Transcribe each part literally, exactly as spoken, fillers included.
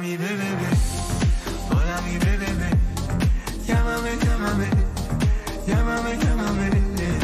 mi bebé, hola mi bebé, llámame, llámame, llámame, llámame.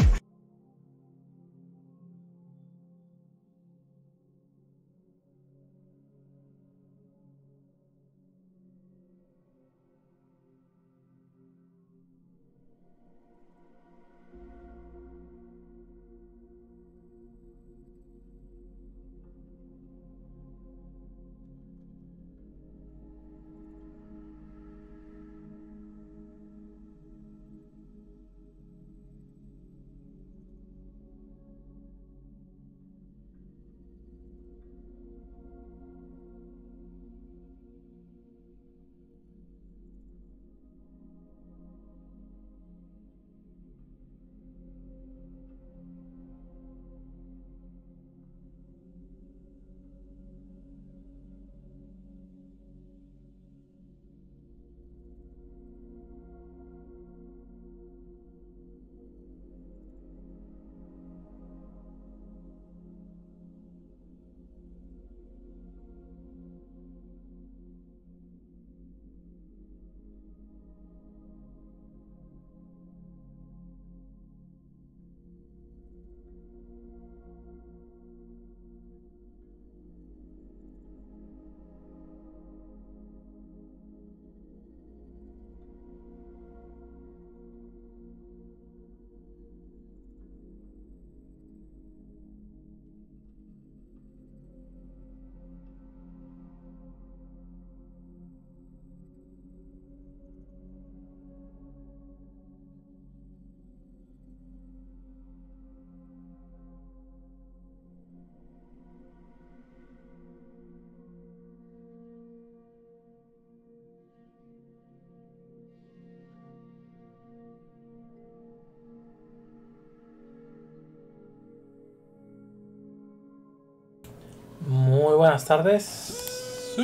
Muy buenas tardes,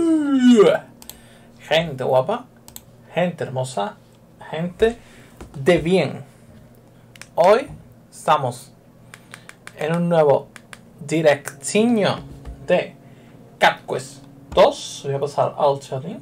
gente guapa, gente hermosa, gente de bien. Hoy estamos en un nuevo directinho de Cat Quest dos. Voy a pasar al chatín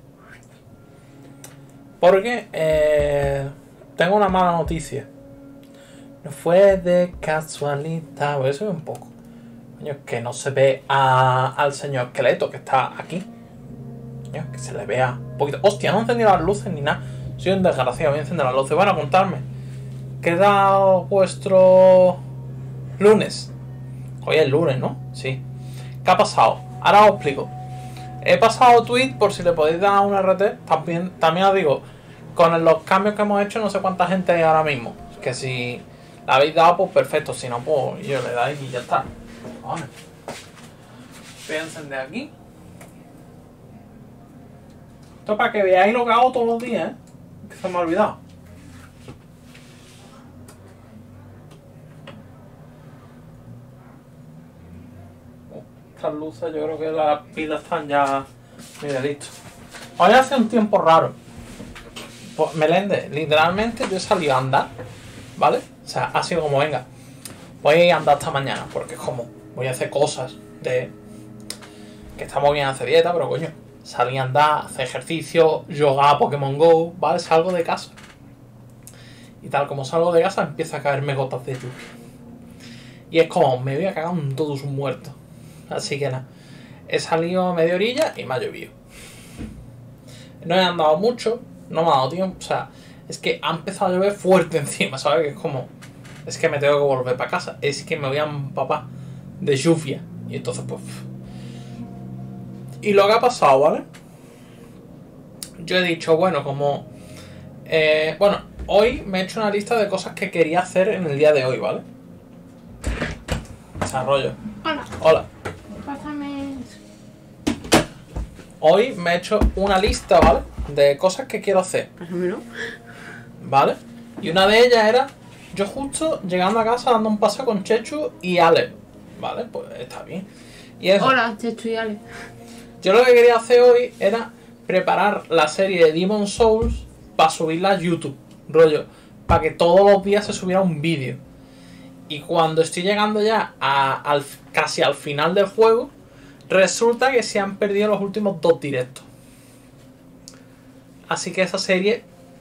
porque eh, tengo una mala noticia. No fue de casualidad, voy a subir un poco. Coño, que no se ve a, al señor esqueleto que está aquí. Coño, que se le vea un poquito. Hostia, no he encendido las luces ni nada. Soy un desgraciado, voy a encender las luces. Bueno, contarme. ¿Qué tal vuestro lunes? Hoy es lunes, ¿no? Sí. ¿Qué ha pasado? Ahora os explico. He pasado tweet por si le podéis dar un R T. También, también os digo, con los cambios que hemos hecho, no sé cuánta gente hay ahora mismo. Que si la habéis dado, pues perfecto. Si no, pues yo le dais y ya está. Vale. Voy a encender aquí. Esto es para que veáis lo que hago todos los días, ¿eh? Que se me ha olvidado. Estas luces, yo creo que las pilas están ya. Mira, listo. Hoy hace un tiempo raro. Pues Melende, literalmente yo he salido a andar, ¿vale? O sea, ha sido como, venga, voy a andar hasta mañana, porque es como, voy a hacer cosas de que estamos bien hacer dieta, pero coño, salí a andar, hacer ejercicio, yoga a Pokémon Go, ¿vale? Salgo de casa. Y tal como salgo de casa, empieza a caerme gotas de lluvia. Y es como, me voy a cagar en todos sus muertos. Así que nada, he salido a media orilla y me ha llovido. No he andado mucho, no me ha dado tiempo, o sea, es que ha empezado a llover fuerte encima, ¿sabes? Que es como, es que me tengo que volver para casa, es que me voy a empapar de lluvia. Y entonces pues... Y lo que ha pasado, ¿vale? Yo he dicho, bueno, como... Eh, bueno, hoy me he hecho una lista de cosas que quería hacer en el día de hoy, ¿vale? Desarrollo. Hola. Hola. Pásame... Hoy me he hecho una lista, ¿vale? De cosas que quiero hacer. Pásamelo. ¿Vale? Y una de ellas era... Yo justo llegando a casa dando un paseo con Chechu y Ale. ¿Vale? Pues está bien. Y eso. Hola, Chechu y Ale. Yo lo que quería hacer hoy era preparar la serie de Demon's Souls para subirla a YouTube. Rollo. Para que todos los días se subiera un vídeo. Y cuando estoy llegando ya a, al, casi al final del juego, Resulta que se han perdido los últimos dos directos. Así que esa serie...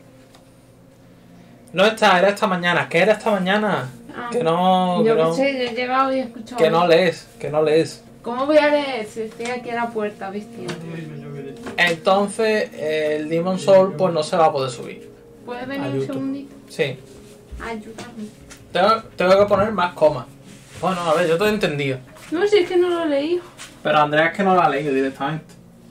No está, era esta mañana. ¿Qué era esta mañana? Ah, que no... Yo que que no, sé, yo he llegado y he escuchado. que no lees, que no lees. ¿Cómo voy a leer si estoy aquí a la puerta vestido? Entonces, el Demon Soul pues no se va a poder subir. ¿Puedes A venir un YouTube. segundito? Sí. Ayúdame. Tengo, tengo que poner más comas. Bueno, a ver, yo todo he entendido. No, si es que no lo leí. Pero Andrea es que no lo ha leído directamente.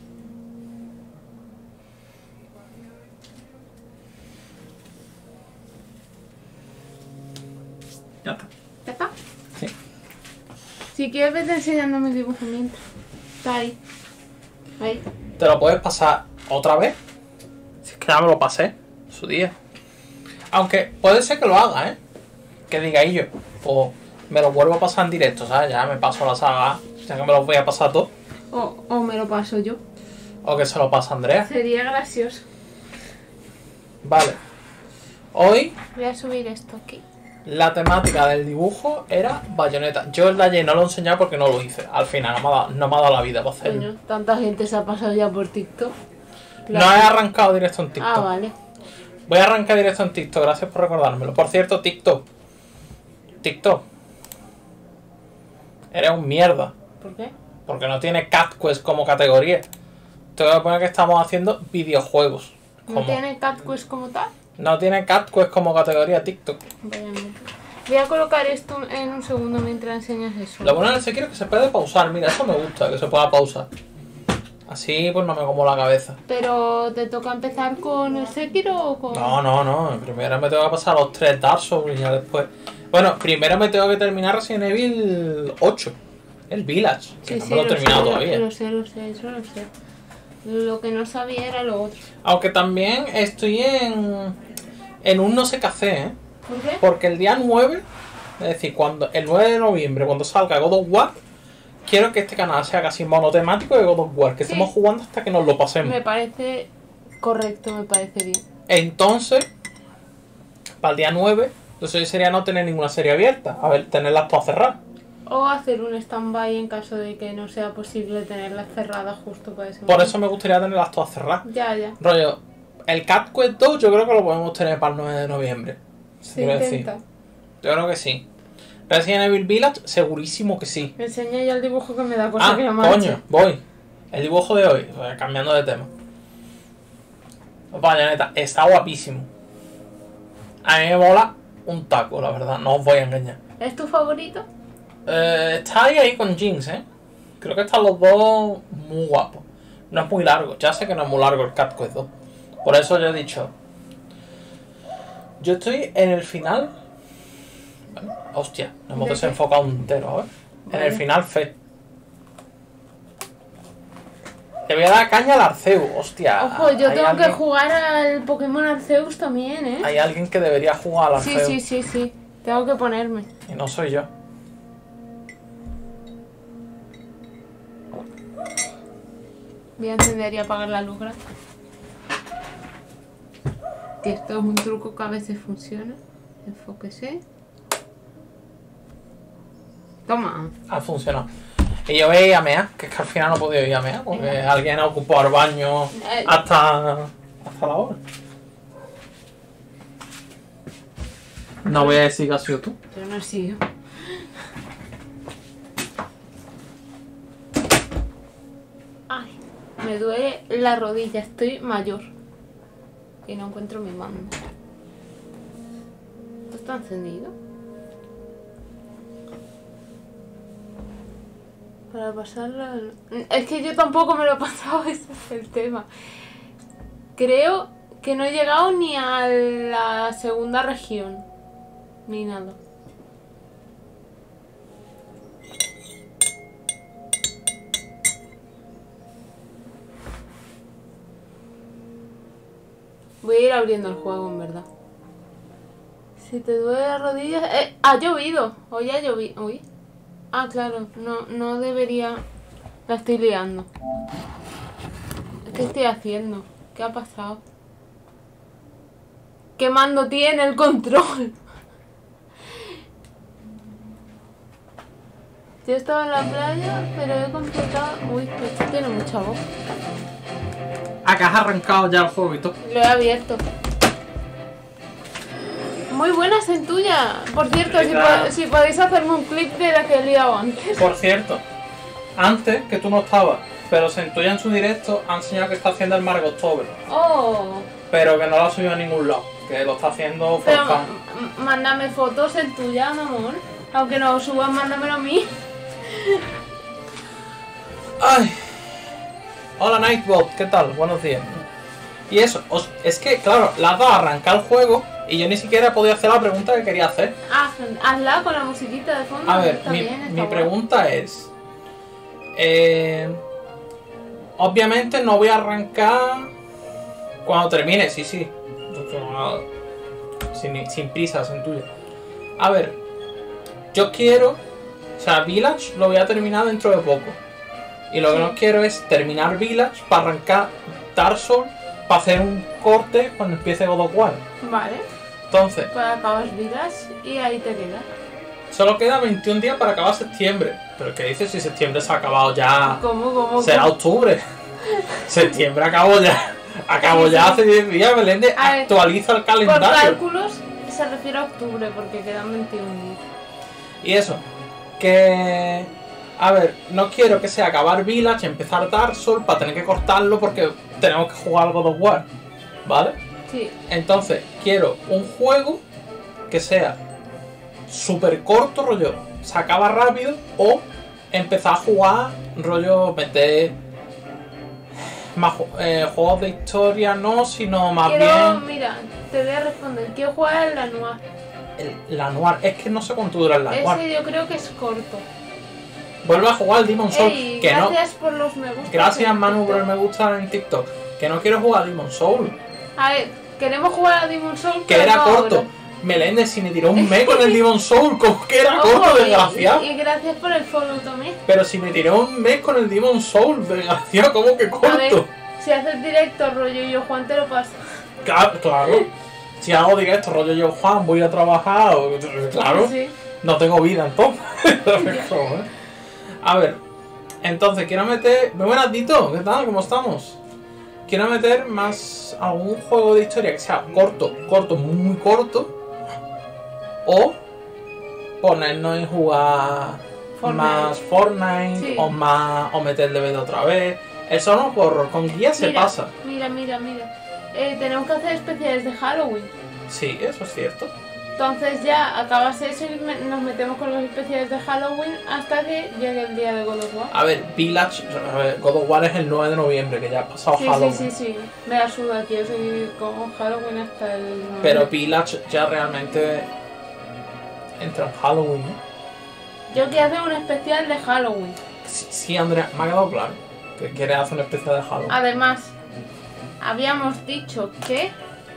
Ya está. ¿Ya está? Sí. Si quieres, vete enseñándome el dibujo mientras. Está ahí. Ahí. ¿Te lo puedes pasar otra vez? Si es que ya me lo pasé en su día. Aunque puede ser que lo haga, ¿eh? Que diga yo. O me lo vuelvo a pasar en directo, ¿sabes? Ya me paso la saga, ya que me lo voy a pasar todo. O, o me lo paso yo. O que se lo pasa Andrea. Sería gracioso. Vale. Hoy Voy a subir esto aquí. la temática del dibujo era Bayonetta. Yo el de ayer no lo he enseñado porque no lo hice. Al final no me ha dado, no me ha dado la vida para hacerlo. Coño, tanta gente se ha pasado ya por TikTok. No he arrancado directo en TikTok. Ah, vale. Voy a arrancar directo en TikTok, gracias por recordármelo. Por cierto, TikTok. TikTok. Eres un mierda. ¿Por qué? Porque no tiene CatQuest como categoría. Te voy a poner que estamos haciendo videojuegos. ¿No Como- tiene CatQuest como tal? No tiene CatQuest como categoría TikTok. Vaya mierda. Voy a colocar esto en un segundo mientras enseñas eso. Lo bueno del Sekiro es que se puede pausar. Mira, eso me gusta, que se pueda pausar. Así pues no me como la cabeza. Pero, ¿te toca empezar con el Sekiro o con...? No, no, no. Primero me tengo que pasar los tres Dark Souls y ya después... Bueno, primero me tengo que terminar Resident Evil ocho. El Village. Que Sí, no sí, me lo he lo terminado sé, todavía. Lo sé, lo sé, eso lo sé. Lo que no sabía era lo otro. Aunque también estoy en... En un no sé qué hacer, ¿eh? ¿Por qué? Porque el día nueve, es decir, cuando el nueve de noviembre, cuando salga God of War, quiero que este canal sea casi monotemático de God of War, que Sí. estemos jugando hasta que nos lo pasemos. Me parece correcto, me parece bien. Entonces, para el día nueve, lo suyo sería no tener ninguna serie abierta, a ver, tenerlas todas cerradas. O hacer un stand-by en caso de que no sea posible tenerlas cerradas justo para ese Por momento. eso me gustaría tenerlas todas cerradas. Ya, ya. Rollo, el Cat Quest dos yo creo que lo podemos tener para el nueve de noviembre. Se Quiero decir, intenta. yo creo que sí. Resident Evil Village, segurísimo que sí. Me enseña ya el dibujo que me da cosa Ah, que la coño, voy. El dibujo de hoy, eh, cambiando de tema. Bayonetta, está guapísimo. A mí me mola un taco, la verdad, no os voy a engañar. ¿Es tu favorito? Eh, está ahí, ahí con Jinx, ¿eh? Creo que están los dos muy guapos. No es muy largo, ya sé que no es muy largo el Cat Quest dos. Por eso yo he dicho... Yo estoy en el final... Bueno, hostia, nos hemos ¿De qué? desenfocado entero, a ver. En Vale. el final F. Le voy a dar caña al Arceus, hostia. Ojo, yo hay tengo alguien, que jugar al Pokémon Arceus también, ¿eh? Hay alguien que debería jugar al Sí, Arceus. sí, sí, sí. Tengo que ponerme. Y no soy yo. Voy a encender y apagar la luz gratis. Tío, esto es un truco que a veces funciona. Enfóquese. Toma. Ha funcionado. Y yo voy a ir a mear, que es que al final no he podido ir a mear, porque Venga. alguien ha ocupado el baño Eh. hasta, hasta la hora. No voy a decir que has sido tú. Yo no sigo. Ay, me duele la rodilla. Estoy mayor. Y no encuentro mi mando. ¿Esto está encendido? Para pasarla... Es que yo tampoco me lo he pasado, ese es el tema. Creo que no he llegado ni a la segunda región. Ni nada. Voy a ir abriendo el juego, en verdad. Si te duele la rodilla... Eh, ha llovido. Hoy ha llovido. Uy. Ah, claro. No, no debería... La estoy liando. ¿Qué estoy haciendo? ¿Qué ha pasado? ¿Qué mando tiene el control? Yo estaba en la playa, pero he completado... Uy, que esto tiene mucha voz. Acá has arrancado ya el juego y todo. Lo he abierto. Muy buena Centulla. Por cierto, si, Venga. po- si podéis hacerme un clip de la que he liado antes. Por cierto, antes que tú no estabas, pero Centulla en su directo ha enseñado que está haciendo el Margot October, Oh, pero que no lo ha subido a ningún lado, que lo está haciendo por pero fan. m- mándame fotos Centulla, mi amor. Aunque no lo subas, mándamelo a mí. Ay. Hola Nightbot, ¿qué tal? Buenos días. Y eso, os- es que claro, le has dado a arrancar el juego y yo ni siquiera he podido hacer la pregunta que quería hacer. Haz, hazla con la musiquita de fondo. A ver, está mi, bien, está mi guay. pregunta es... eh, obviamente no voy a arrancar cuando termine, sí, sí. Sin, sin prisa, sin tuya. A ver, yo quiero... O sea, Village lo voy a terminar dentro de poco. Y lo que Sí. no quiero es terminar Village para arrancar Dark Souls para hacer un corte cuando empiece God of War. Vale, Entonces, pues acabas vidas y ahí te quedas. solo queda veintiún días para acabar septiembre. Pero ¿qué dices si septiembre se ha acabado ya? ¿Cómo, cómo, Será cómo? octubre. Septiembre acabó ya. Acabó Sí, ya sí. hace diez días, Belén. de- A ver, Actualiza el Por calendario. cálculos se refiere a octubre porque quedan veintiún días. Y eso, que... A ver, no quiero que sea acabar Village, empezar Dark Souls para tener que cortarlo porque tenemos que jugar God of War, ¿vale? Sí, Entonces, quiero un juego que sea súper corto, rollo, se acaba rápido, o empezar a jugar, rollo, meter más ju- eh, juegos de historia, no, sino más quiero, bien mira, te voy a responder. Quiero jugar el Lanoir. el, la Noir. Es que no sé cuánto dura el la Noir. Ese yo creo que es corto. Vuelve a jugar el Demon Soul, Ey, que no. gracias por los me gusta. Gracias Manu por el me gusta en TikTok. Que no quiero jugar a Demon Soul. A ver, queremos jugar a Demon Souls, Que pero era no corto. ahora. Meléndez, si me tiró un mes con el Demon Soul, como que era Ojo, corto, y- desgraciado. Y, y gracias por el follow también. Pero si me tiró un mes con el Demon Soul, desgraciado, como que A ver, corto. si haces directo, rollo y yo Juan te lo paso. Claro, claro. Si hago directo, rollo yo, Juan, voy a trabajar, o- claro. Sí. No tengo vida entonces. Joder. A ver, entonces quiero meter. Muy buenas, Dito, ¿qué tal? ¿Cómo estamos? Quiero meter más algún juego de historia que sea corto, corto, muy corto. O ponernos en jugar Fortnite. más Fortnite, Sí. o más. O meter D V D otra vez. Eso no horror, con guía se Mira, pasa. Mira, mira, mira. Eh, tenemos que hacer especiales de Halloween. Sí, eso es cierto. Entonces ya acabas eso y me- nos metemos con los especiales de Halloween hasta que llegue el día de God of War. A ver, Village, a ver, God of War es el nueve de noviembre, que ya ha pasado Sí, Halloween. sí, sí, sí. Me la suda, quiero seguir con Halloween hasta el nueve. Pero Village ya realmente entra en Halloween, ¿no? Yo quiero hacer un especial de Halloween. Sí, sí, Andrea, me ha quedado claro que quieres hacer un especial de Halloween. Además, habíamos dicho que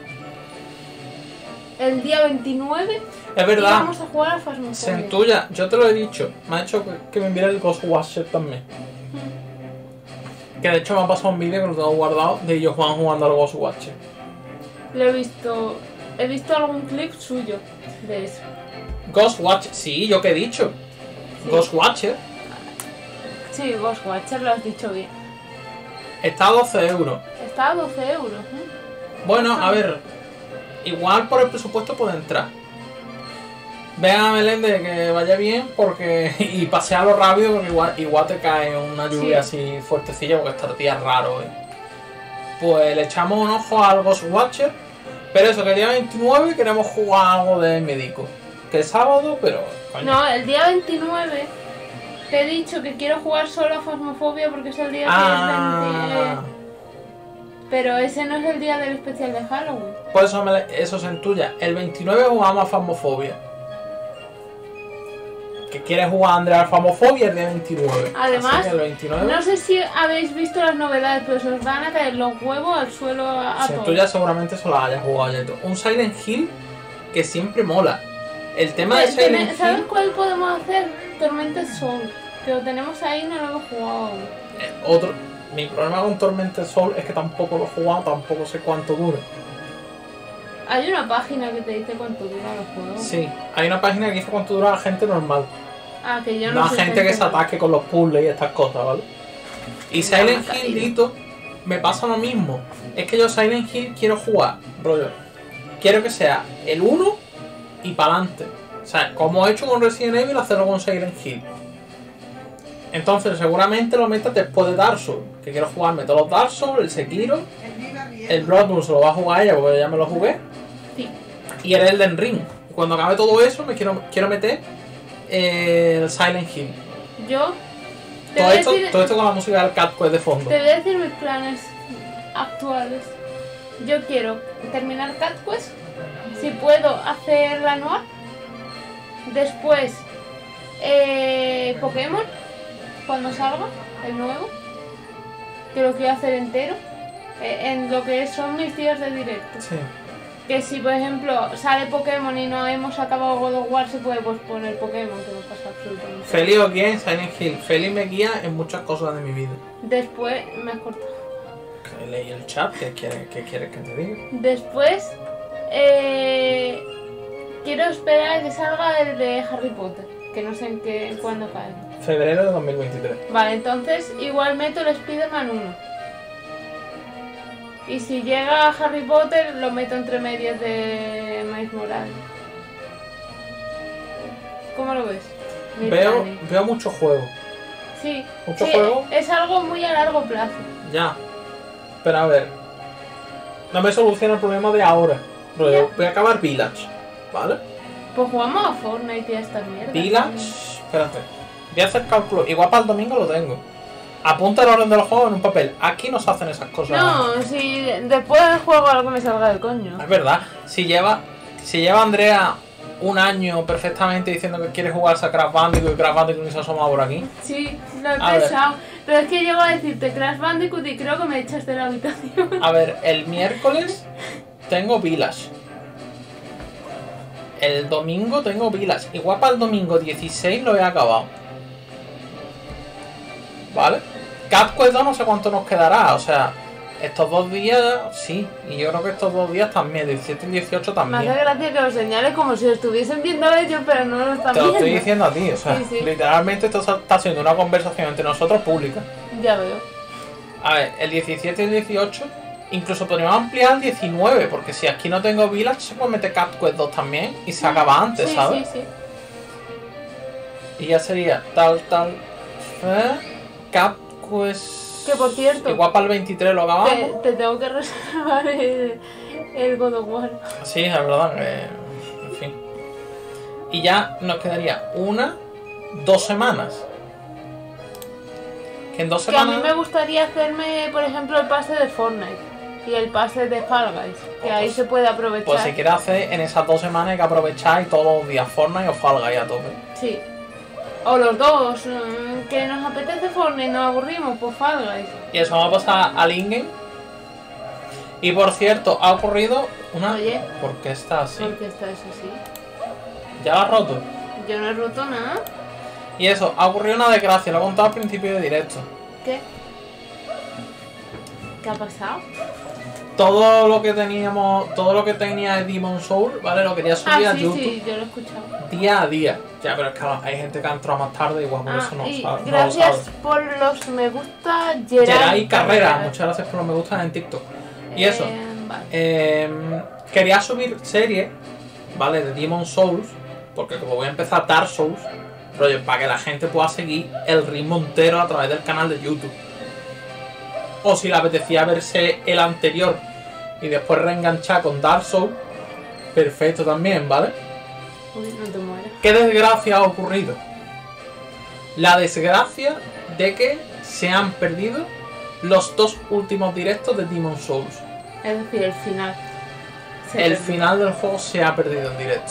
el día veintinueve Es verdad, íbamos a jugar a Phasmophobia. Centulla, yo te lo he dicho. Me ha hecho que, que me mire el Ghostwatcher también. Que de hecho me ha pasado un vídeo que lo tengo guardado de yo Juan jugando al Ghostwatcher. Lo he visto. He visto algún clip suyo de eso. Ghostwatcher, sí, yo que he dicho. Sí. Ghostwatcher Sí, Ghostwatcher, lo has dicho bien. está a doce euros. Está a doce euros. ¿eh? Bueno, a ver, igual por el presupuesto puede entrar. Vean a Meléndez que vaya bien porque y pasealo rápido porque igual, igual te cae una lluvia así fuertecilla porque este día es raro, ¿eh? Pues le echamos un ojo al Ghostwatcher, pero eso, que el día veintinueve queremos jugar algo de médico. Que es sábado, pero coño. No, el día veintinueve te he dicho que quiero jugar solo a Phasmophobia porque es el día que es Ah, veinte. Pero ese no es el día del especial de Halloween. por eso, me, eso se entuya. El veintinueve jugamos a Phasmophobia. Que quiere jugar a Andrea a Phasmophobia el día veintinueve. Además, Así que el veintinueve. No sé si habéis visto las novedades, pero se os van a caer los huevos al suelo a, a Si tú todos. ya seguramente se la hayas jugado ya y todo. Un Silent Hill que siempre mola. El tema de Te- tene- Silent ¿Sabes Hill, cuál podemos hacer? Tormented Soul. Que lo tenemos ahí y no lo hemos jugado aún. eh, otro. Mi problema con Tormented Soul es que tampoco lo he jugado, tampoco sé cuánto dura. Hay una página que te dice cuánto duran los juegos. Sí, hay una página que dice cuánto dura la gente normal. Ah, que yo no No sé gente que se enterado. ataque con los puzzles y estas cosas, ¿vale? Y Silent mata, Hill, tío. Dito, me pasa lo mismo. Es que yo Silent Hill quiero jugar, rollo. Quiero que sea el uno y para adelante. O sea, como he hecho con Resident Evil, hacerlo con Silent Hill. Entonces seguramente lo metas después de Dark Souls. Que quiero jugarme todos los Dark Souls, el Sekiro. El Bloodborne se lo va a jugar ella porque ya me lo jugué. Sí. Y el Elden Ring. Y cuando acabe todo eso me quiero, quiero meter eh, el Silent Hill. Yo te Todo voy, a esto, decir, todo esto con la música del Cat Quest de fondo. te voy a decir mis planes actuales. Yo quiero terminar Cat Quest. Si puedo hacer la anual. Después eh, Pokémon. Cuando salga el nuevo. Que lo quiero hacer entero. eh, En lo que son mis días de directo. Sí. Que si por ejemplo sale Pokémon y no hemos acabado God of War, se puede posponer Pokémon, que no pasa absolutamente nada. Feli os guía en Silent Hill. Feli me guía en muchas cosas de mi vida. Después me has cortado. Que leí el chat, ¿qué quieres qué quieres que te diga? Después eh, quiero esperar a que salga el de Harry Potter, que no sé en qué, en cuándo cae. Febrero de dos mil veintitrés. Vale, entonces igual meto el Spider-Man uno. Y si llega Harry Potter, lo meto entre medias de Miles Morales. ¿Cómo lo ves? Mi Veo, planning. veo mucho juego. Sí, ¿Mucho sí, juego? es algo muy a largo plazo. Ya. Pero a ver. No me soluciona el problema de ahora. Rollo, voy a acabar Village. ¿Vale? Pues jugamos a Fortnite y a estas mierdas. Village. Espérate. Voy a hacer cálculo. Igual para el domingo lo tengo. Apunta el orden de los juegos en un papel. Aquí no se hacen esas cosas. No, si después del juego algo me salga del coño. Es verdad. Si lleva. Si lleva Andrea un año perfectamente diciendo que quiere jugar a Crash Bandicoot y Crash Bandicoot ni se asoma por aquí. Sí, lo he A ver. pensado. Pero es que llego a decirte Crash Bandicoot y creo que me echas de la habitación. A ver, el miércoles tengo Village. El domingo tengo Village. Igual para el domingo dieciséis lo he acabado. ¿Vale? Cat Quest dos no sé cuánto nos quedará. O sea, estos dos días sí. Y yo creo que estos dos días también. diecisiete y dieciocho Me hace también. gracia que lo señales como si lo estuviesen viendo ellos, pero no lo están Te lo viendo. estoy diciendo a ti. O sea, Sí, sí. literalmente esto está siendo una conversación entre nosotros pública. Ya veo. A ver, el diecisiete y el dieciocho. Incluso podríamos ampliar el diecinueve. Porque si aquí no tengo Village, se puede meter Cat Quest dos también. Y se acaba antes, sí, ¿sabes? Sí, sí. Y ya sería tal, tal. Eh, Cap Quest. Que por cierto, Igual para el veintitrés lo Te, acabamos. te tengo que reservar el, el God of War. Sí, es verdad que. En fin. Y ya nos quedaría una, dos semanas. Que en dos Que a semanas. mí me gustaría hacerme, por ejemplo, el pase de Fortnite y el pase de Fall Guys, que Oh, ahí pues- se puede aprovechar. Pues si quieres hacer en esas dos semanas hay que aprovechar y todos los días Fortnite o Fall Guys a tope. Sí. O los dos, mm, que nos apetece Fortnite, nos aburrimos, pues Fall Guys. Y eso va a pasar al Ingen. Y por cierto, ha ocurrido una. Oye. ¿Por qué está así? ¿Por qué está eso así? Ya lo has roto. Yo no he roto nada. Y eso, ha ocurrido una desgracia, lo he contado al principio de directo. ¿Qué? ¿Qué ha pasado? Todo lo que teníamos, todo lo que tenía de Demon Soul, ¿vale? Lo quería subir Ah, a sí, YouTube sí, yo lo he escuchado. día a día. Ya, pero es que hay gente que ha entrado más tarde, igual por Ah, eso no, y sabe, no lo gracias sabe. por los me gusta, Geray, Geray Carrera, muchas gracias por los me gustan en TikTok. Y eso, Eh, vale. eh, quería subir serie, ¿vale? De Demon Souls, porque como voy a empezar Dark Souls, rollo, para que la gente pueda seguir el ritmo entero a través del canal de YouTube. O si le apetecía verse el anterior y después reenganchar con Dark Souls, perfecto también, ¿vale? Uy, no te mueras. ¿Qué desgracia ha ocurrido? La desgracia de que se han perdido los dos últimos directos de Demon Souls. Es decir, el final. Se El perdió. final del juego se ha perdido en directo.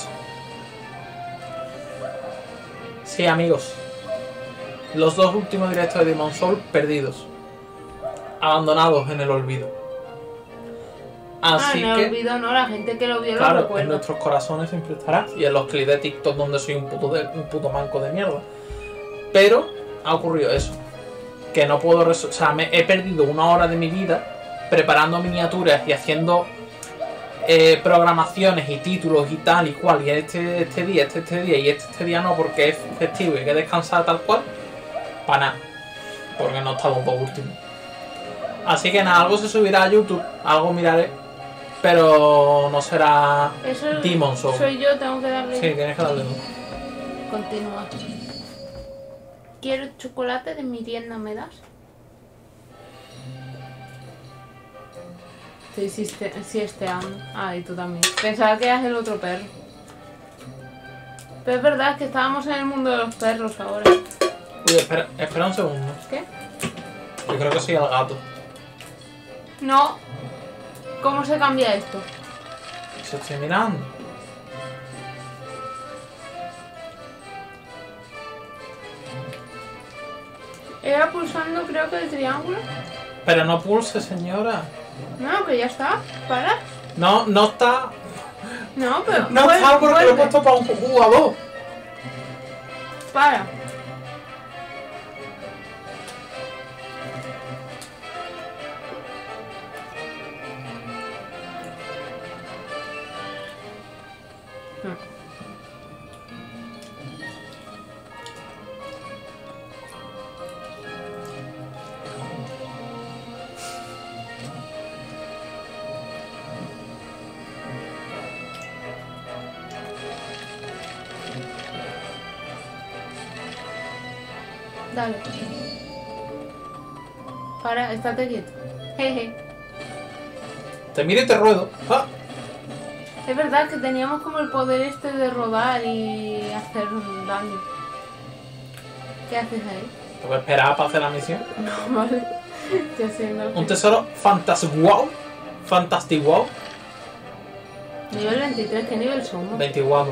Sí, amigos. Los dos últimos directos de Demon Souls perdidos. Abandonados en el olvido. Ah, Así no que, olvido, no, la gente que lo vio lo claro, en recuerda. nuestros corazones siempre estará. Y en los clips de TikTok donde soy un puto, de- un puto manco de mierda. Pero ha ocurrido eso. Que no puedo... res- O sea, me he perdido una hora de mi vida preparando miniaturas y haciendo eh, programaciones y títulos y tal y cual, y este, este día, este, este día y este, este día no, porque es festivo y hay que descansar tal cual, para nada, porque no está los dos últimos. Así que nada, algo se subirá a YouTube, algo miraré, pero no será Eso Demon's Souls. soy yo, tengo que darle. Sí, tienes que darle tú. Continúa. Quiero chocolate de mi tienda, ¿me das? Sí, sí, este, sí, este ando. Ah, y tú también. Pensaba que eras el otro perro. Pero es verdad que estábamos en el mundo de los perros ahora. Uy, espera, espera un segundo. ¿Qué? Yo creo que soy el gato. No. ¿Cómo se cambia esto? Se estoy mirando. Era pulsando creo que el triángulo. Pero no pulse, señora. No, que ya está. Para. No, no está. No, pero. No vuelve, está porque lo he vuelve. puesto para un jugador. Para. Dale. Para, estate quieto. Jeje. Te miro y te ruedo. Ah, Es verdad que teníamos como el poder este de rodar y hacer daño. ¿Qué haces ahí? te voy a esperar para hacer la misión. No, vale. Estoy haciendo. Un tesoro fantastic wow. Fantastic wow. Nivel veintitrés, ¿qué nivel somos? veinticuatro.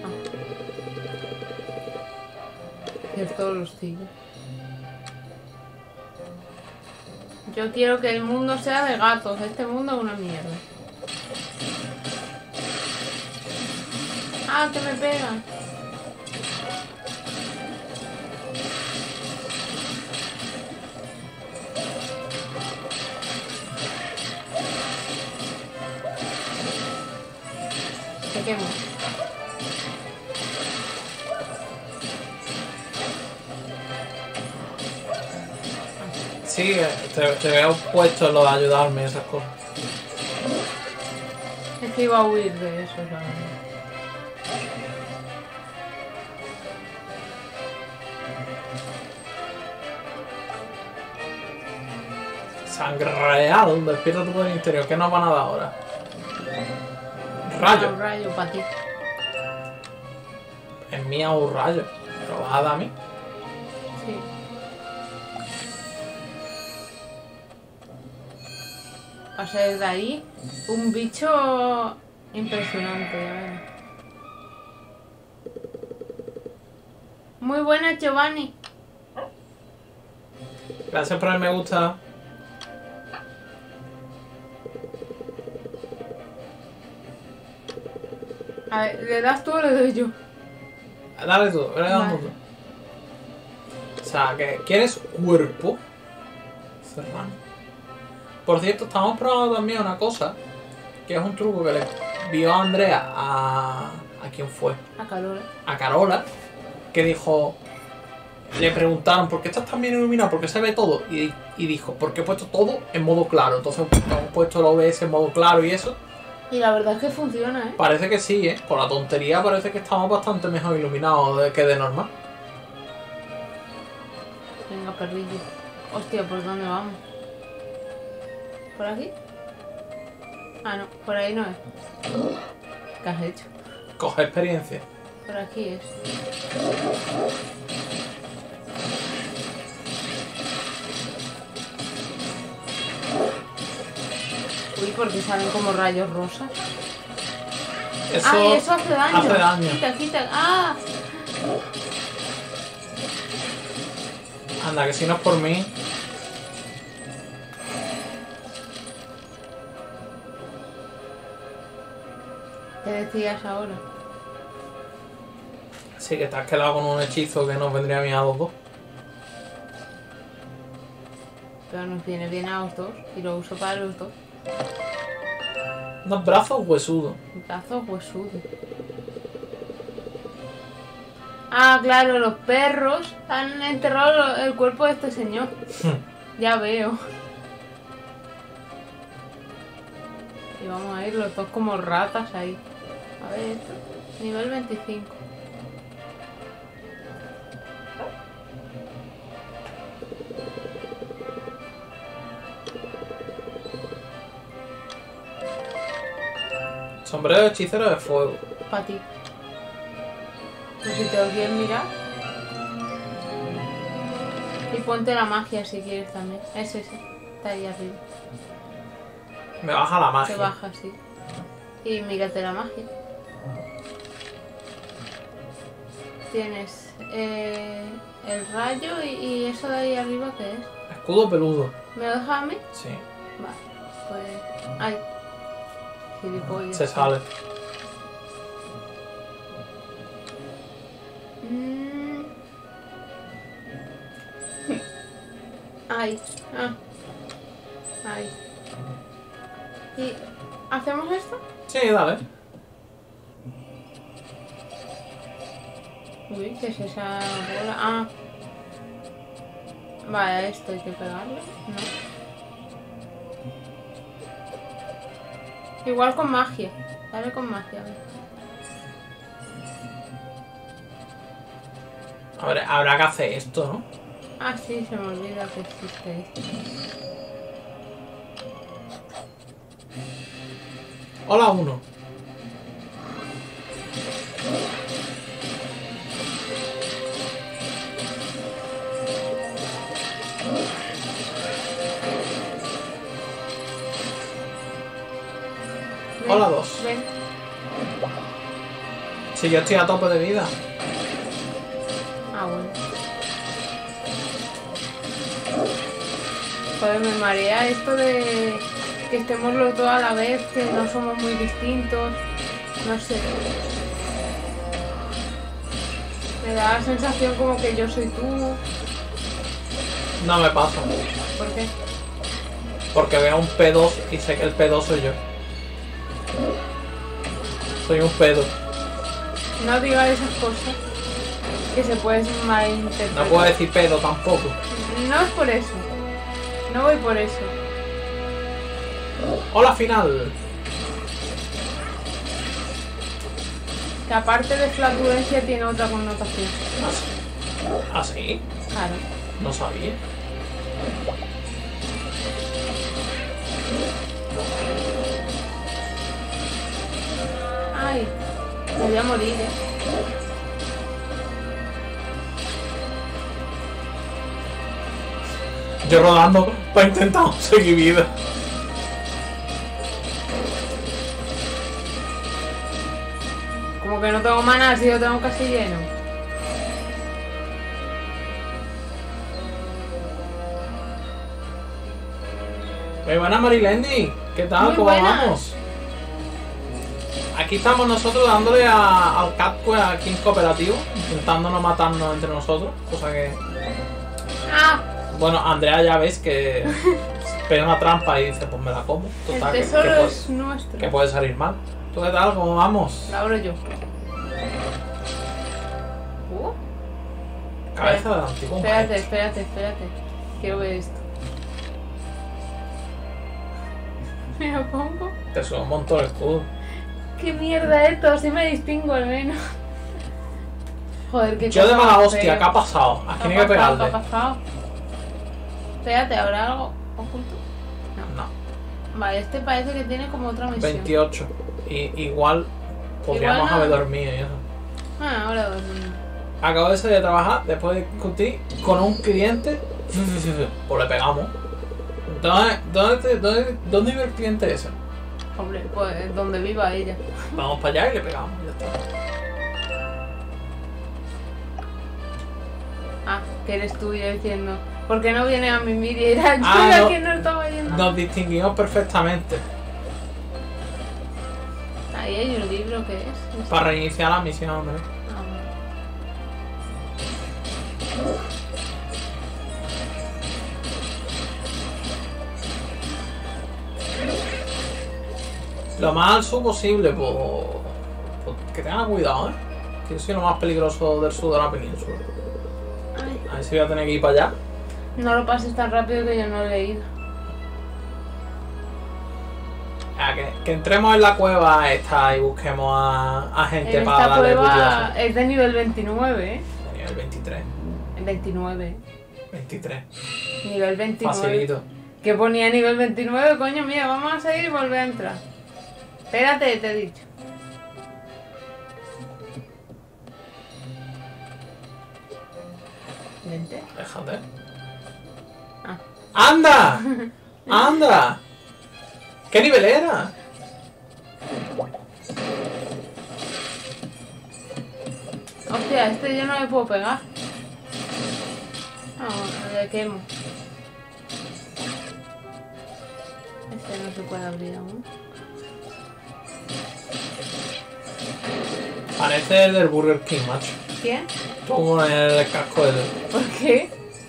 Cierto, los tigres. Yo quiero que el mundo sea de gatos. Este mundo es una mierda. Ah, que me pegan. Se quemó. Sí, te, te veo puesto en lo de ayudarme y esas cosas. Es que iba a huir de eso, ¿sabes? Sangre real, despierta tu poder interior. ¿Qué nos van a dar ahora? Rayo. Un rayo para ti. Es mía un rayo. ¿Lo vas a dar a mí? Sí. Va a ser de ahí un bicho impresionante, ya verás. Muy buena, Giovanni. Gracias por el me gusta. A ver, ¿le das tú o le doy yo? Dale tú, dale dando Vale. tú. O sea, que ¿quieres cuerpo? Serrano. Por cierto, estamos probando también una cosa, que es un truco que le vio a Andrea a... ¿A quién fue? A Carola. A Carola, que dijo... Le preguntaron, ¿por qué estás tan bien iluminado? ¿Por qué se ve todo? Y, y dijo, porque he puesto todo en modo claro. Entonces hemos puesto el O B S en modo claro y eso. Y la verdad es que funciona, ¿eh? Parece que sí, ¿eh? Por la tontería parece que estamos bastante mejor iluminados de que de normal. Venga, perrillo. Hostia, ¿por dónde vamos? ¿Por aquí? Ah, no, por ahí no es. ¿Qué has hecho? Coge experiencia. Por aquí es. Uy, porque salen como rayos rosas. Eso, Ay, eso hace daño. hace daño. Quita, quita. ¡Ah! Anda, que si no es por mí. ¿Qué decías ahora? Sí, que te has quedado con un hechizo que nos vendría bien a los dos. Pero nos viene bien a los dos y lo uso para los dos. Unos brazos huesudos. Brazos huesudos. Ah, claro, los perros han enterrado lo- el cuerpo de este señor. Ya veo. Y vamos a ir los dos como ratas ahí. A ver esto. Nivel veinticinco. Sombrero de hechicero de fuego. Para ti. Pues si te lo quieres mirar. Y ponte la magia si quieres también. Es ese. Está ahí arriba. Me baja la magia. Se baja así. Y mírate la magia. Tienes eh, el rayo y, y eso de ahí arriba, ¿qué es? Escudo peludo. ¿Me lo dejas a mí? Sí. Vale. Pues... Ay. Gilipollas. Se sale. Mm. Ay. Ah. Ay. ¿Y hacemos esto? Sí, dale. Uy, ¿qué es esa bola? Ah. Vale, esto hay que pegarle. No. Igual con magia. Dale con magia. A ver. A ver, habrá que hacer esto, ¿no? Ah, sí, se me olvida que existe esto. Hola, uno. Ven, Hola, dos. Ven. Si yo estoy a tope de vida. Ah, bueno. Joder, me marea esto de que estemos los dos a la vez, que no somos muy distintos. No sé. Me da la sensación como que yo soy tú. No me pasa. ¿Por qué? Porque veo un P dos y sé que el P dos soy yo. Soy un pedo. No digas esas cosas que se pueden malinterpretar. No puedo decir pedo tampoco. No es por eso. No voy por eso. Hola, final. Que aparte de flatulencia tiene otra connotación. ¿Ah, sí? Claro. No sabía. Ay, me voy a morir, eh. Yo rodando para intentar seguir vida. Como que no tengo maná si yo tengo casi lleno. Muy buena, Marilendi. ¿Qué tal? Muy ¿Cómo buenas. vamos? Aquí estamos nosotros dándole a, al Catque aquí en cooperativo, intentando no matarnos entre nosotros, cosa que... ¡Ah! Bueno, Andrea ya ves que pega una trampa y dice, pues me la como. El Total, que, que tesoro puede, es nuestro. que puede salir mal. ¿Tú qué tal? ¿Cómo vamos? Lo abro yo. Uh, Cabeza del antiguo espérate, maestro. espérate, espérate. Quiero ver esto. Me lo pongo. Te suena un montón el escudo. ¿Qué mierda esto? Así me distingo al menos. Joder, qué Yo de cosa mala más hostia, fea. ¿qué ha pasado? ¿A ¿Qué quién ha hay que pasado? ¿Qué ha pegarle? pasado? Espérate, ¿habrá algo oculto? No, Vale, este parece que tiene como otra misión. veintiocho. Y, igual podríamos Igual no. haber dormido y eso. Ah, ahora dormimos. Acabo de salir de trabajar después de discutir con un cliente. Pues le pegamos. ¿Dónde, dónde, te- dónde, dónde vive el cliente ese? Hombre, pues donde viva ella. Vamos para allá y le pegamos. Ya está. Ah, que eres tú y yo diciendo. ¿Por qué no viene a mimir y era yo Ah, la no. que no estaba yendo? Nos distinguimos perfectamente. Ahí hay un libro que es. Para reiniciar la misión, hombre. Ah, bueno. Lo más al sur posible, pues, pues que tengan cuidado, ¿eh? Que yo soy lo más peligroso del sur de la península. Ay, A ver si voy a tener que ir para allá. no lo pases tan rápido que yo no he leído. Ah, que, que entremos en la cueva esta y busquemos a, a gente En para esta darle cueva putioso. es de nivel veintinueve, ¿eh? Nivel veintitrés. veintinueve. veintitrés. Nivel veintinueve. Facilito. Que ponía nivel veintinueve, coño, mira, vamos a seguir y volver a entrar. Espérate, te he dicho. Vente. Déjate. Ah. ¡Anda! ¡Anda! ¿Qué nivel era? Hostia, este yo no me puedo pegar. Ah, bueno, le quemo. Este no se puede abrir aún. Parece el del Burger King, macho. ¿Quién? Tú con el casco del... ¿Por qué?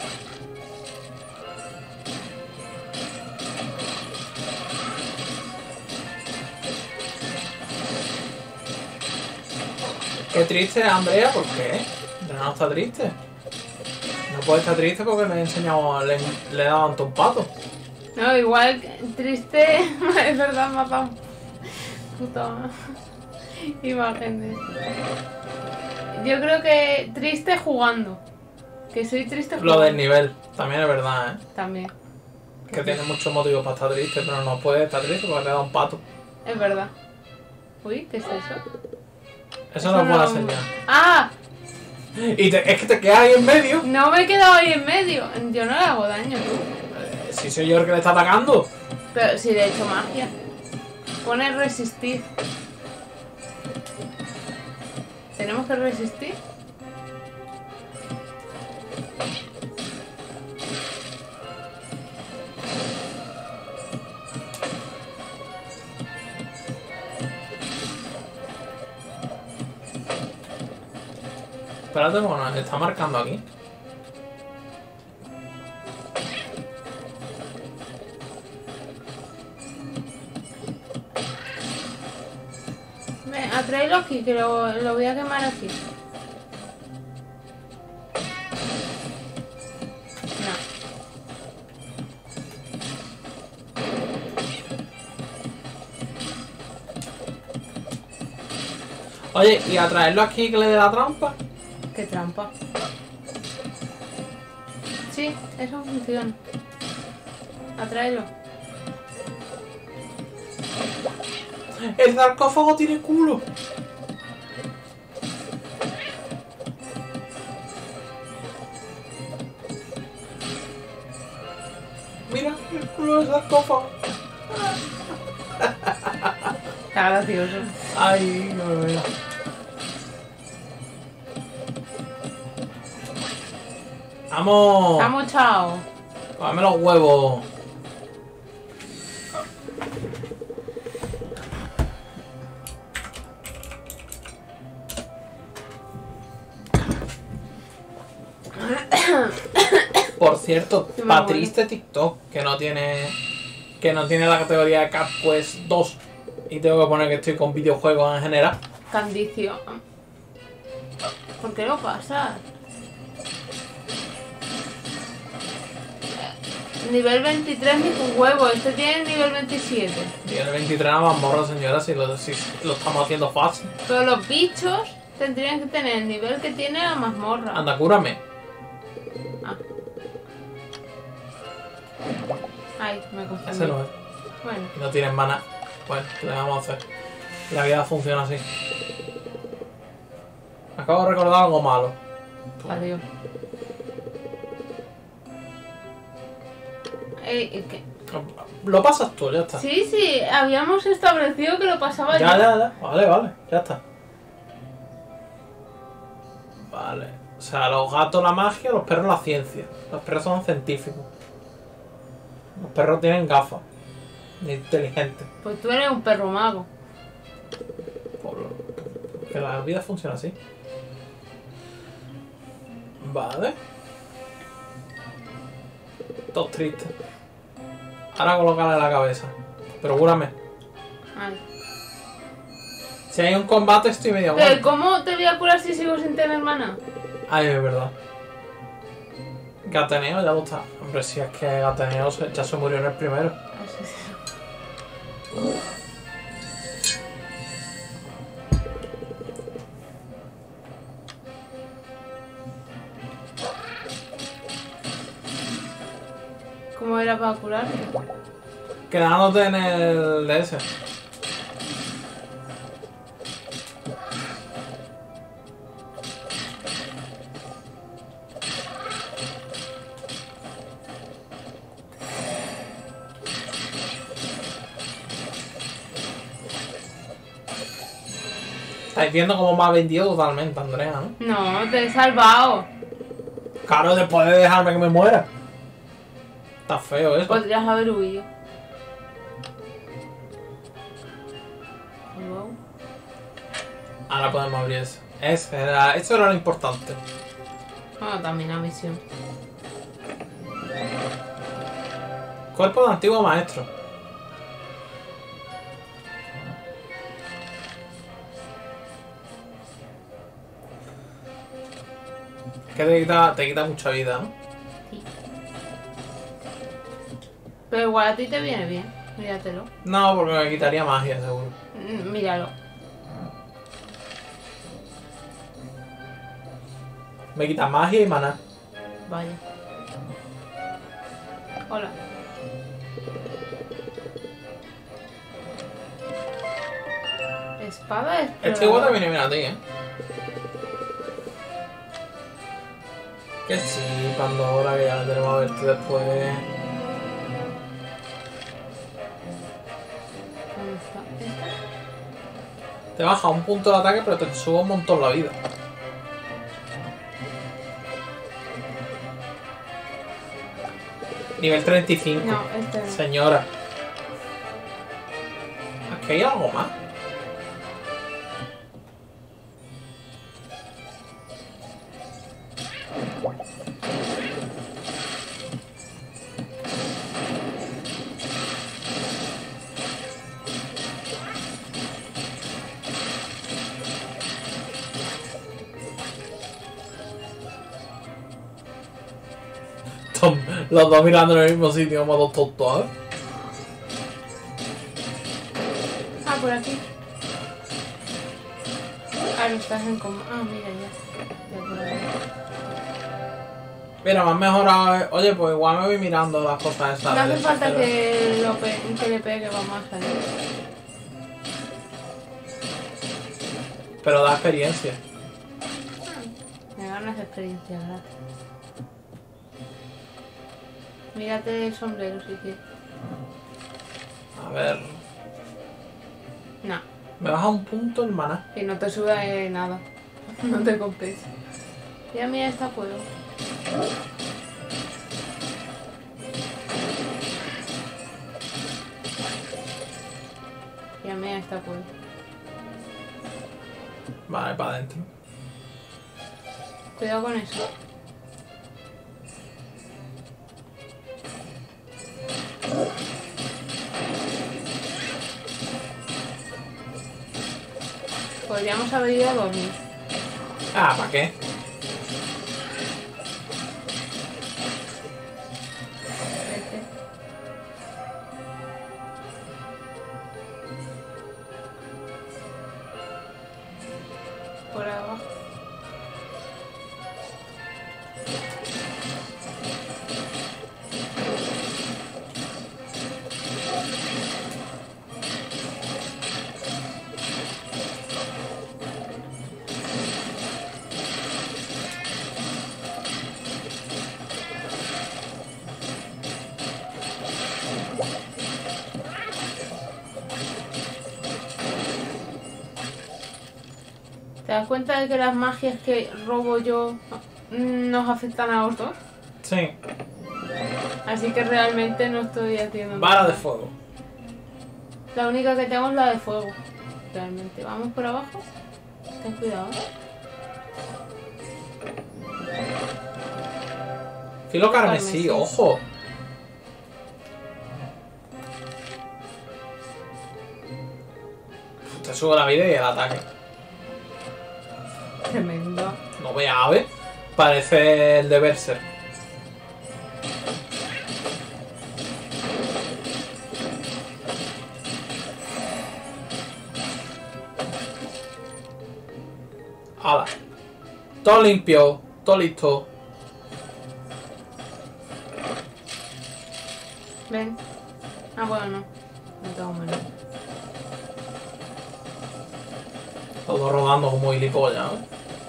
Qué triste, Andrea, ¿por qué? No está triste. No puede estar triste porque le he enseñado, le, le he dado ante un pato. No, igual que triste, es verdad, me ha dado puta imagen de... Yo creo que triste jugando. Que soy triste jugando. Lo del nivel, también es verdad, ¿eh? También. Que tiene muchos motivos para estar triste, pero no puede estar triste porque le he dado un pato. Es verdad. Uy, ¿qué es eso? Eso no es buena señal. ¡Ah! Y te- es que te quedas ahí en medio. No me he quedado ahí en medio. Yo no le hago daño, tú. Eh, Si soy yo el que le está atacando. Pero si le he hecho magia. Pone resistir. ¿Tenemos que resistir? Espérate, bueno, nos está marcando aquí. Ven, atráelo aquí, que lo, lo voy a quemar aquí. No. Oye, y a traerlo aquí que le dé la trampa. Qué trampa. Sí, eso funciona. Atráelo. El sarcófago tiene culo. Mira, el culo del sarcófago. Está gracioso. Ay, no me veo. Vamos. Estamos chao. Dame los huevos. Por cierto, Qué pa' bueno. triste TikTok, que no tiene que no tiene la categoría de Cap Quest dos y tengo que poner que estoy con videojuegos en general. Candicio. ¿Por qué lo pasas? Nivel veintitrés ni tu huevo, este tiene nivel veintisiete. Y el veintitrés nada más morro, señora, si lo, si lo estamos haciendo fácil. Pero los bichos tendrían que tener el nivel que tiene la mazmorra. Anda, cúrame. Ah. Ay, me confundí. Ese no es. Bueno, Y no tienes mana. Bueno, ¿qué le vamos a hacer? La vida funciona así. Acabo de recordar algo malo. adiós. Ey, ¿qué? Lo pasas tú, ya está. Sí, sí, habíamos establecido que lo pasaba Ya, yo. ya, ya. Vale, vale, ya está. Vale. O sea, los gatos la magia, los perros la ciencia. Los perros son científicos. Los perros tienen gafas. Inteligentes. Pues tú eres un perro mago. Que la vida funciona así. Vale. Todo triste. Ahora colócale la cabeza. Pero cúrame. Ay. Si hay un combate estoy medio Pero muerto. ¿cómo te voy a curar si sigo sin tener mana? Ay, es verdad. Gateneo ya lo está. Hombre, si es que Gateneo se- ya se murió en el primero. Así sí. ¿Cómo era para curarte? Quedándote en el D S. Estáis viendo cómo me ha vendido totalmente, Andrea, ¿no? No, te he salvado. Claro, después de dejarme que me muera. Está feo eso. Podrías haber huido. Wow. Ahora podemos abrir eso. Ese era, eso era lo importante. Bueno, también la misión. Cuerpo de antiguo maestro. Que te quita, te quita mucha vida, ¿no? Sí. Pero igual a ti te viene bien. Míratelo. No, porque me quitaría magia, seguro. Mm, Míralo. Me quita magia y maná. Vaya. Hola. Espada es. Este igual también viene bien a ti, ¿eh? Que sí, Pandora, que ya la tenemos a verte después. ¿Dónde está? ¿Esta? Te baja un punto de ataque, pero te sube un montón la vida. Nivel treinta y cinco. No, este no. Señora. ¿Aquí hay algo más? Tom, los dos mirando en el mismo sitio como dos tontos, ¿eh? Ah, por aquí. Ah, no estás en coma. Ah, mira ya. Ya puedo ver. Mira, me han mejorado. eh. Oye, pues igual me voy mirando las cosas esas. No hace del falta tercero. que, lo pe que le pegue, vamos a salir. Pero da experiencia. Me ganas experiencia gratis. Mírate el sombrero si quieres. A ver. No, Me baja un punto el maná. y no te sube nada. No te compensa. Ya mira esta puedo. Ya mira esta puedo. Vale, para adentro. Cuidado con eso. Podríamos haber ido a dormir. Ah, ¿para qué? Este. Por abajo. ¿Te das cuenta de que las magias que robo yo nos afectan a los dos? Sí. Así que realmente no estoy haciendo Vara nada. de fuego. La única que tengo es la de fuego. Realmente. Vamos por abajo. Ten cuidado. Filo carmesí, Carmesí. ojo. Te sube la vida y el ataque. Tremendo. No veas, a ver. Parece el de Berserk. Hala. Todo limpio, todo listo. Ven. Ah, bueno, no. No tengo menos. Todo rodando como gilipollas, ¿no?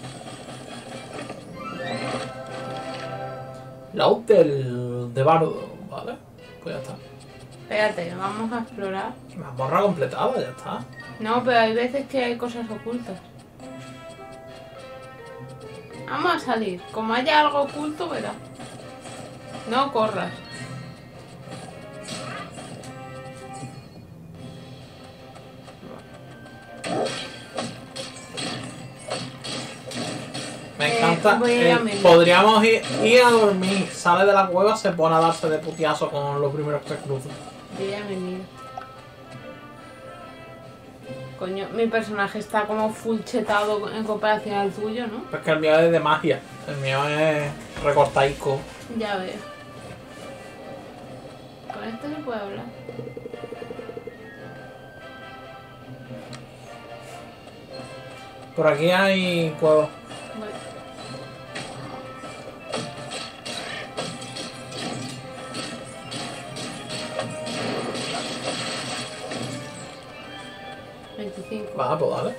Laúd del de bardo, ¿vale? Pues ya está. Espérate, vamos a explorar. Mazmorra completada, ya está. No, pero hay veces que hay cosas ocultas. Vamos a salir. Como haya algo oculto, verás. No corras. Me Eh, encanta. voy a ir a eh, medio. podríamos ir, ir a dormir. Sale de la cueva, se pone a darse de putiazo con los primeros que cruzan. Yo ya me miro. Coño, mi personaje está como full chetado en comparación al tuyo, ¿no? Es que el mío es de magia. El mío es recortaico. Ya veo. Con esto se puede hablar. Por aquí hay cuevas. Voy. veinticinco. Va, pues dale.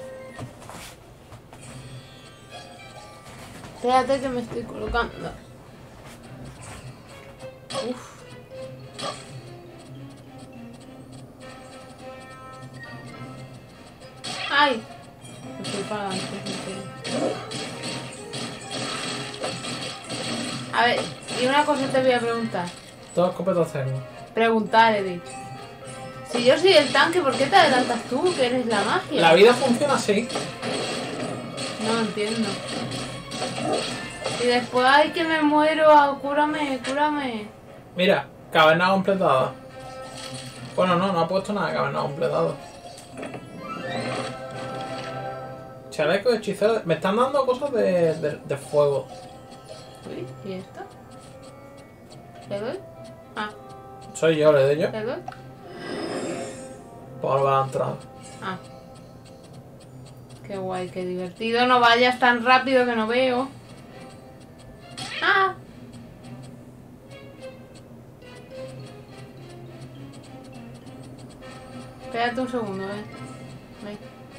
Espérate que me estoy colocando. Uf. ¡Ay! Me fui para adelante. A ver, y una cosa te voy a preguntar. Dos escopetas tengo. Preguntar, he dicho. Si yo soy el tanque, ¿por qué te adelantas tú, que eres la magia? La vida funciona así. No entiendo. Y después, ay, que me muero, ah, cúrame, cúrame. Mira, caverna completada. Bueno, no, no ha puesto nada de caverna completada. Chaleco de hechicero. Me están dando cosas de, de, de fuego. Uy, ¿y esto? ¿Le doy? Ah, Soy yo, le doy yo. ¿le doy? Por volver a entrar. Ah. Qué guay, qué divertido. No vayas tan rápido que no veo. Ah. Espérate un segundo, eh. Ven.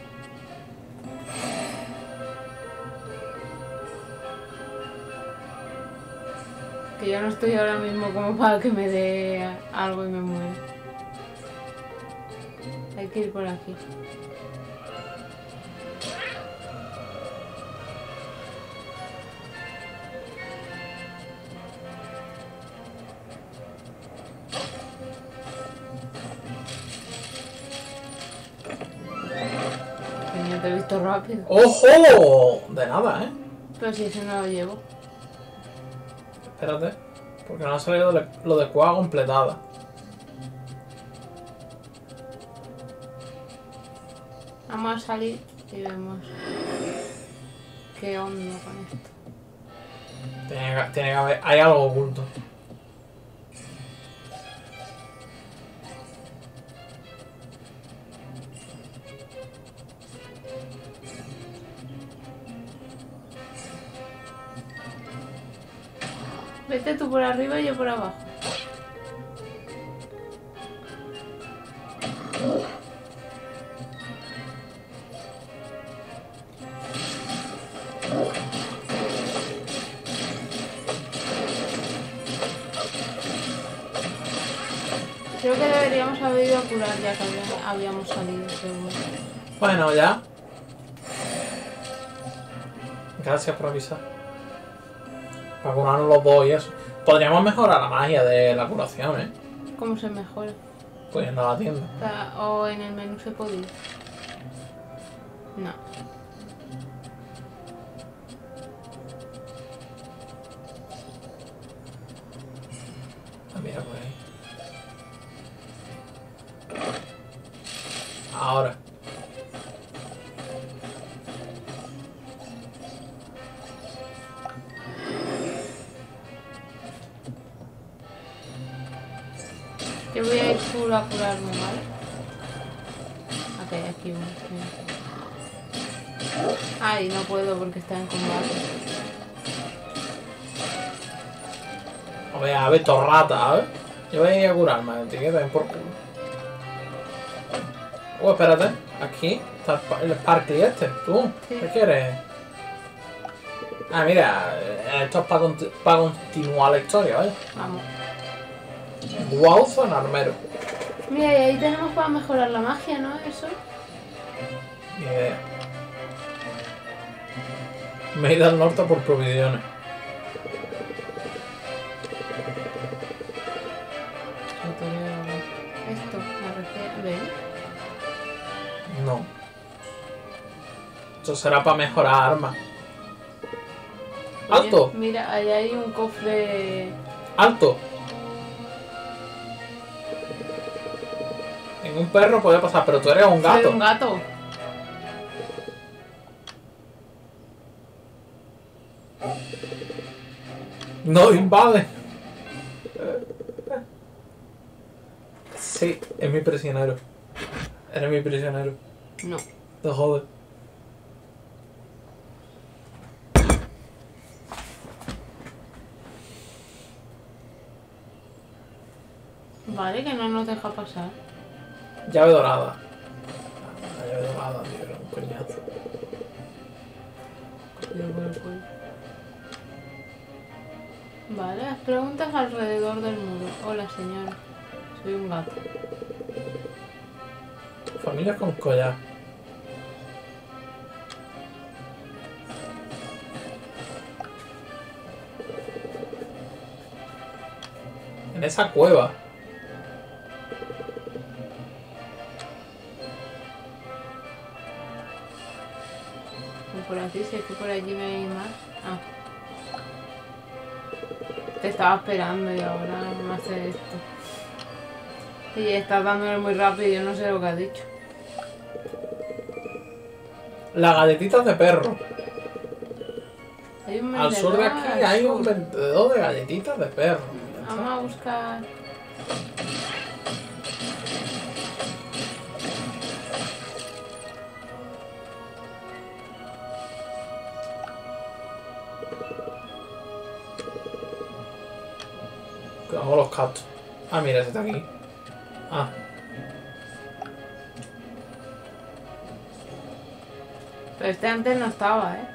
Que yo no estoy ahora mismo como para que me dé algo y me muera. Hay que ir por aquí. Coño, te he visto rápido. ¡Ojo! De nada, ¿eh? Pero si ese no lo llevo. Espérate. Porque no ha salido lo de, lo de cueva completada. Vamos a salir y vemos qué onda con esto. Tiene que, tiene que haber... Hay algo oculto. Vete tú por arriba y yo por abajo. Creo que deberíamos haber ido a curar ya que había- habíamos salido, seguro. Bueno, ya. Gracias por avisar. Para curarnos los dos y eso. Podríamos mejorar la magia de la curación, ¿eh? ¿Cómo se mejora? Pues yendo a la tienda. Está- O en el menú se podía. No. Ah, mira por ahí. Ahora. Yo voy a ir full a curarme, ¿vale? Ok, aquí uno. Sí. Ay, no puedo porque está en combate. A ver, a ver, torrata, a ver. Yo voy a ir a curarme, etiqueta ven por culo. Oh, espérate. Aquí está el, pa el Sparkly este. ¿Tú? Sí. ¿Qué quieres? Ah, mira. Esto es para conti pa continuar la historia, ¿vale? Vamos. Guauzo en armero. Mira, y ahí tenemos para mejorar la magia, ¿no? Eso. Ni idea. Me he ido al norte por provisiones. Esto, me refiero. ¿Ven? No. Eso será para mejorar armas. ¡Alto! Oye, mira, ahí hay un cofre. ¡Alto! En un perro puede pasar, pero tú eres un Soy gato. un gato. No invade. Sí, es mi prisionero. Eres mi prisionero. No. Te jode. Vale, que no nos deja pasar. Llave dorada. La llave dorada, tío, era un coñazo. Cogido por el cuello. Vale, las preguntas alrededor del muro. Hola, señora. Soy un gato. Familia con collar. En esa cueva. Por aquí, si es que por allí no hay más. Ah. Te estaba esperando y ahora me hace esto. Y estás dándole muy rápido y yo no sé lo que has dicho. Las galletitas de perro. Hay un Al sur de vendedor aquí al hay un sur. vendedor de galletitas de perro. Vamos a buscar. Cuidado con los cactus. Ah, mira, ese está aquí. Ah. Pero este antes no estaba, ¿eh?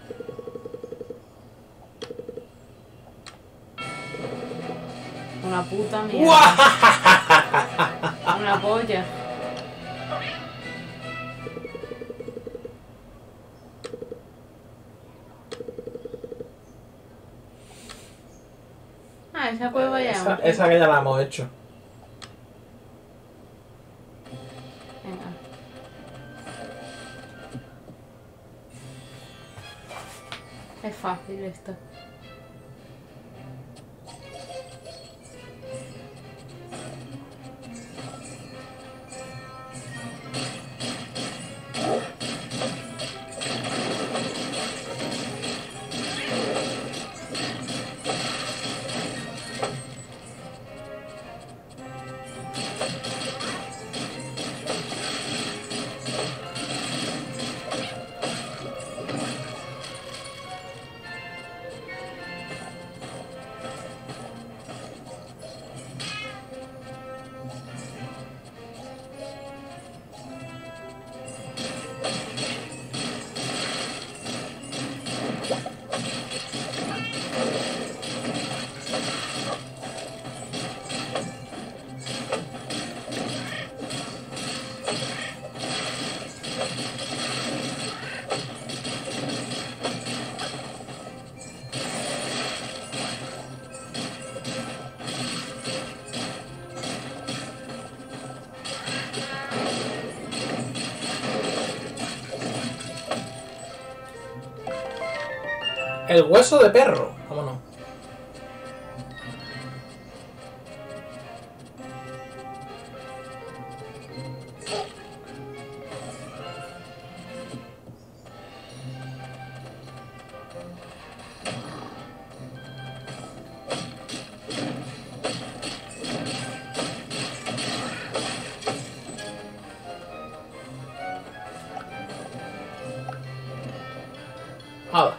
Una puta mierda. Una polla. Ah, esa cueva ya. Esa, esa que ya la hemos hecho. Venga. Es fácil esto. El hueso de perro. Vámonos. Ahora.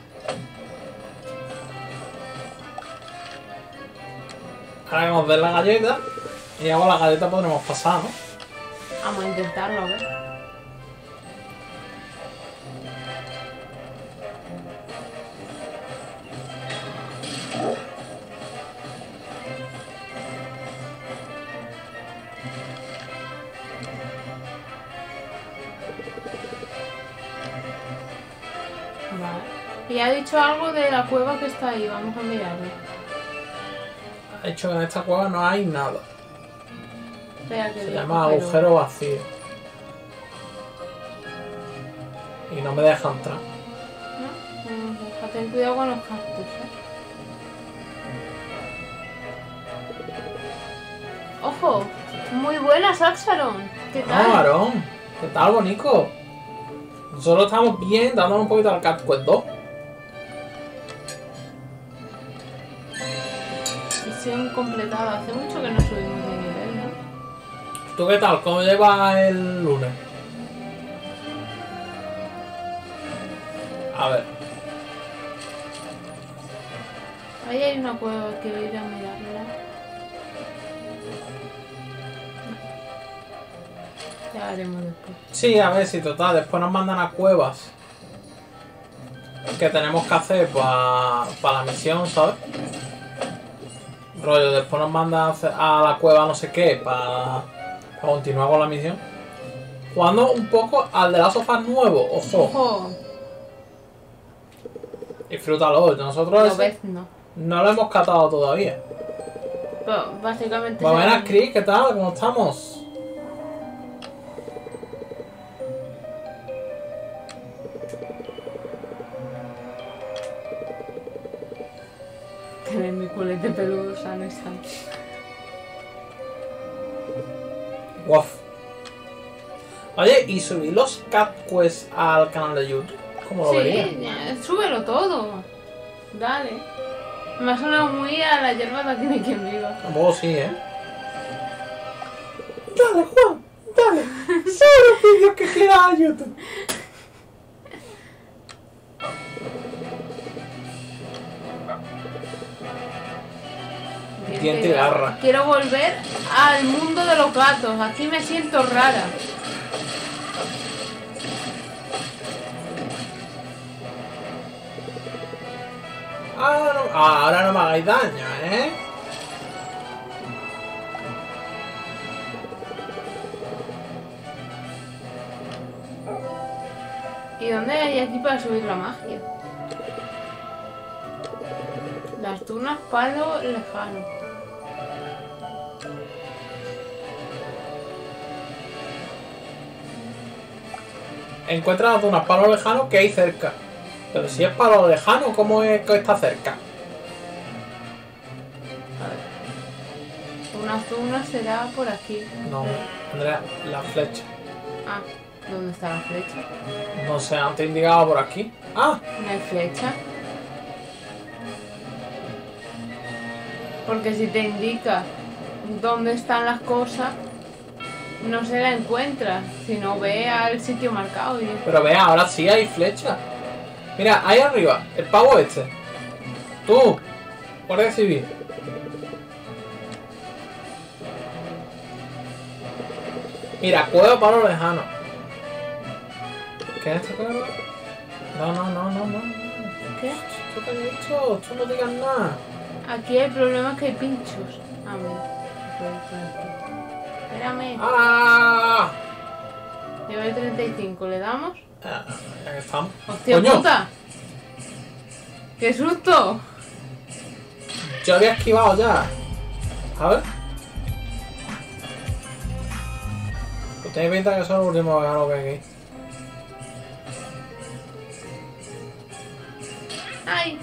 Ahora que nos den la galleta. Y ya con la galleta podremos pasar, ¿no? Vamos a intentarlo, a ver. Vale. Y ha dicho algo de la cueva que está ahí, vamos a mirarlo. Ha dicho que en esta cueva no hay nada. Espera que Se diga, llama pero- agujero vacío. Y no me deja entrar. ¿No? No, deja, ten cuidado con los cactus, ¿eh? ¡Ojo! Muy buena, Saxaron. ¿Qué tal? Ah, Aarón. ¿Qué tal, bonico? Nosotros estamos bien, dándonos un poquito al Cat Quest dos. Misión completada. Hace mucho que no subimos de nivel, ¿no? ¿Tú qué tal? ¿Cómo llevas el lunes? A ver. Ahí hay una cueva que voy a ir a mirarla. Ya haremos después. Sí, a ver si total, después nos mandan a cuevas que tenemos que hacer para la misión, ¿sabes? Rollo, después nos mandan a, hacer- a la cueva no sé qué para continuar con la misión. Jugando un poco al de las sofás nuevo, ojo, ¡Ojo! disfrútalo. Nosotros Lo ese ves, no. no lo hemos catado todavía. Pero básicamente... Pues se- buenas, Chris, ¿qué tal? ¿Cómo estamos? Tener mi culete peludo sano y sano. Guaf. Oye, ¿y subir los Cat Quests al canal de YouTube? ¿Cómo lo verías? Sí, ya, súbelo todo. Dale. Me ha sonado muy a la hierba de aquí de quien viva. Tampoco sí, ¿eh? Dale, Juan, dale. Sube los vídeos que quieras a YouTube. Diente y garra. Quiero volver al mundo de los gatos. Aquí me siento rara. Ahora no, ahora no me hagáis daño, ¿eh? ¿Y dónde hay aquí para subir la magia? Las tunas palo lejano. Encuentra las dunas palo lejano que hay cerca. Pero si es palo lejano, ¿cómo es que está cerca? Una zona será por aquí. No, Andrea, la flecha. Ah, ¿dónde está la flecha? No sé, antes indicaba por aquí. Ah, No hay flecha. Porque si te indica dónde están las cosas, no se la encuentras. Si no, ve al sitio marcado y... pero vea, ahora sí hay flecha. Mira, ahí arriba, el pavo este. Tú, Guardia Civil. Mira, cueva palo lejano. ¿Qué es esto, cueva? No, no, no, no, no. ¿Qué? ¿Tú qué has dicho? Tú no digas nada. Aquí el problema es que hay pinchos. A ver. Espérame. ¡Ah! Nivel treinta y cinco, ¿le damos? Ah, ya que estamos. ¡Hostia ¡Coño! puta! ¡Qué susto! Yo había esquivado ya. A ver. Pues tiene pinta que son los últimos veganos que hay aquí. ¡Ay!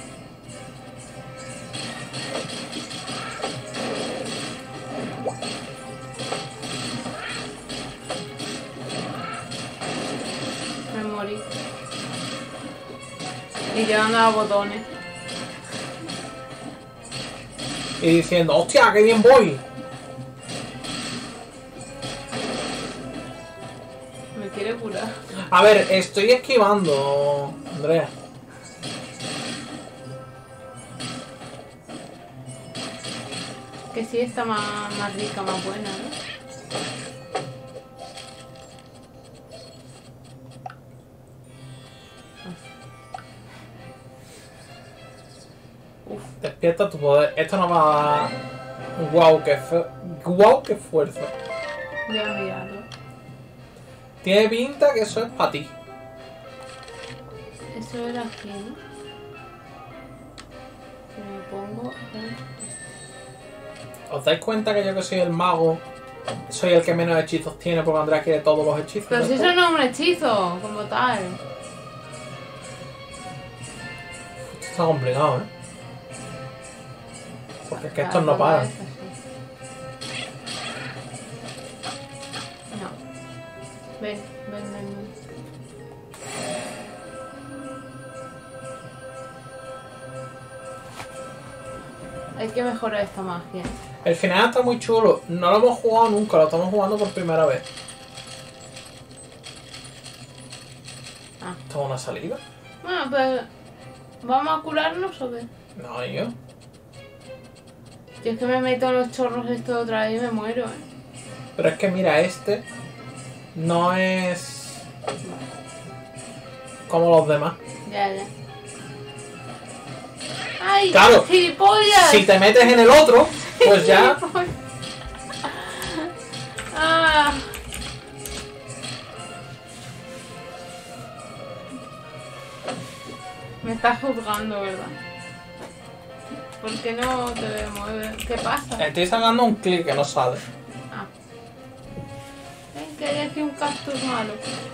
Me morí. Y llevando a botones. Y diciendo, ¡hostia, qué bien voy! Me quiere curar. A ver, estoy esquivando, Andrea. Que sí está más, más rica, más buena, ¿no? Uf, despierta tu poder. Esto no va a dar... Guau, qué fe... Guau, qué fuerza. Voy a mirarlo. Tiene pinta que eso es para ti. Eso era aquí, ¿no? Si me pongo... en- ¿Os dais cuenta que yo que soy el mago soy el que menos hechizos tiene porque Andrea quiere todos los hechizos? Pero si eso no es un hechizo, como tal. Esto está complicado, ¿eh? Porque es que estos Claro, no paran. es así. No. Ven, ven, ven, ven. Hay que mejorar esta magia. El final está muy chulo. No lo hemos jugado nunca, lo estamos jugando por primera vez. Ah. ¿Esto es una salida? Bueno, pues... ¿Vamos a curarnos o qué? No, yo. Yo es que me meto en los chorros esto otra vez y me muero, ¿eh? Pero es que mira, este no es como los demás. Ya, ya. ¡Ay! Claro, ¡Gilipollas! Si te metes en el otro, pues ya... Ah. Me estás juzgando, ¿verdad? ¿Por qué no te mueves? ¿Qué pasa? Estoy sacando un clic que no sale. Ah. Ven, que hay aquí un cactus malo.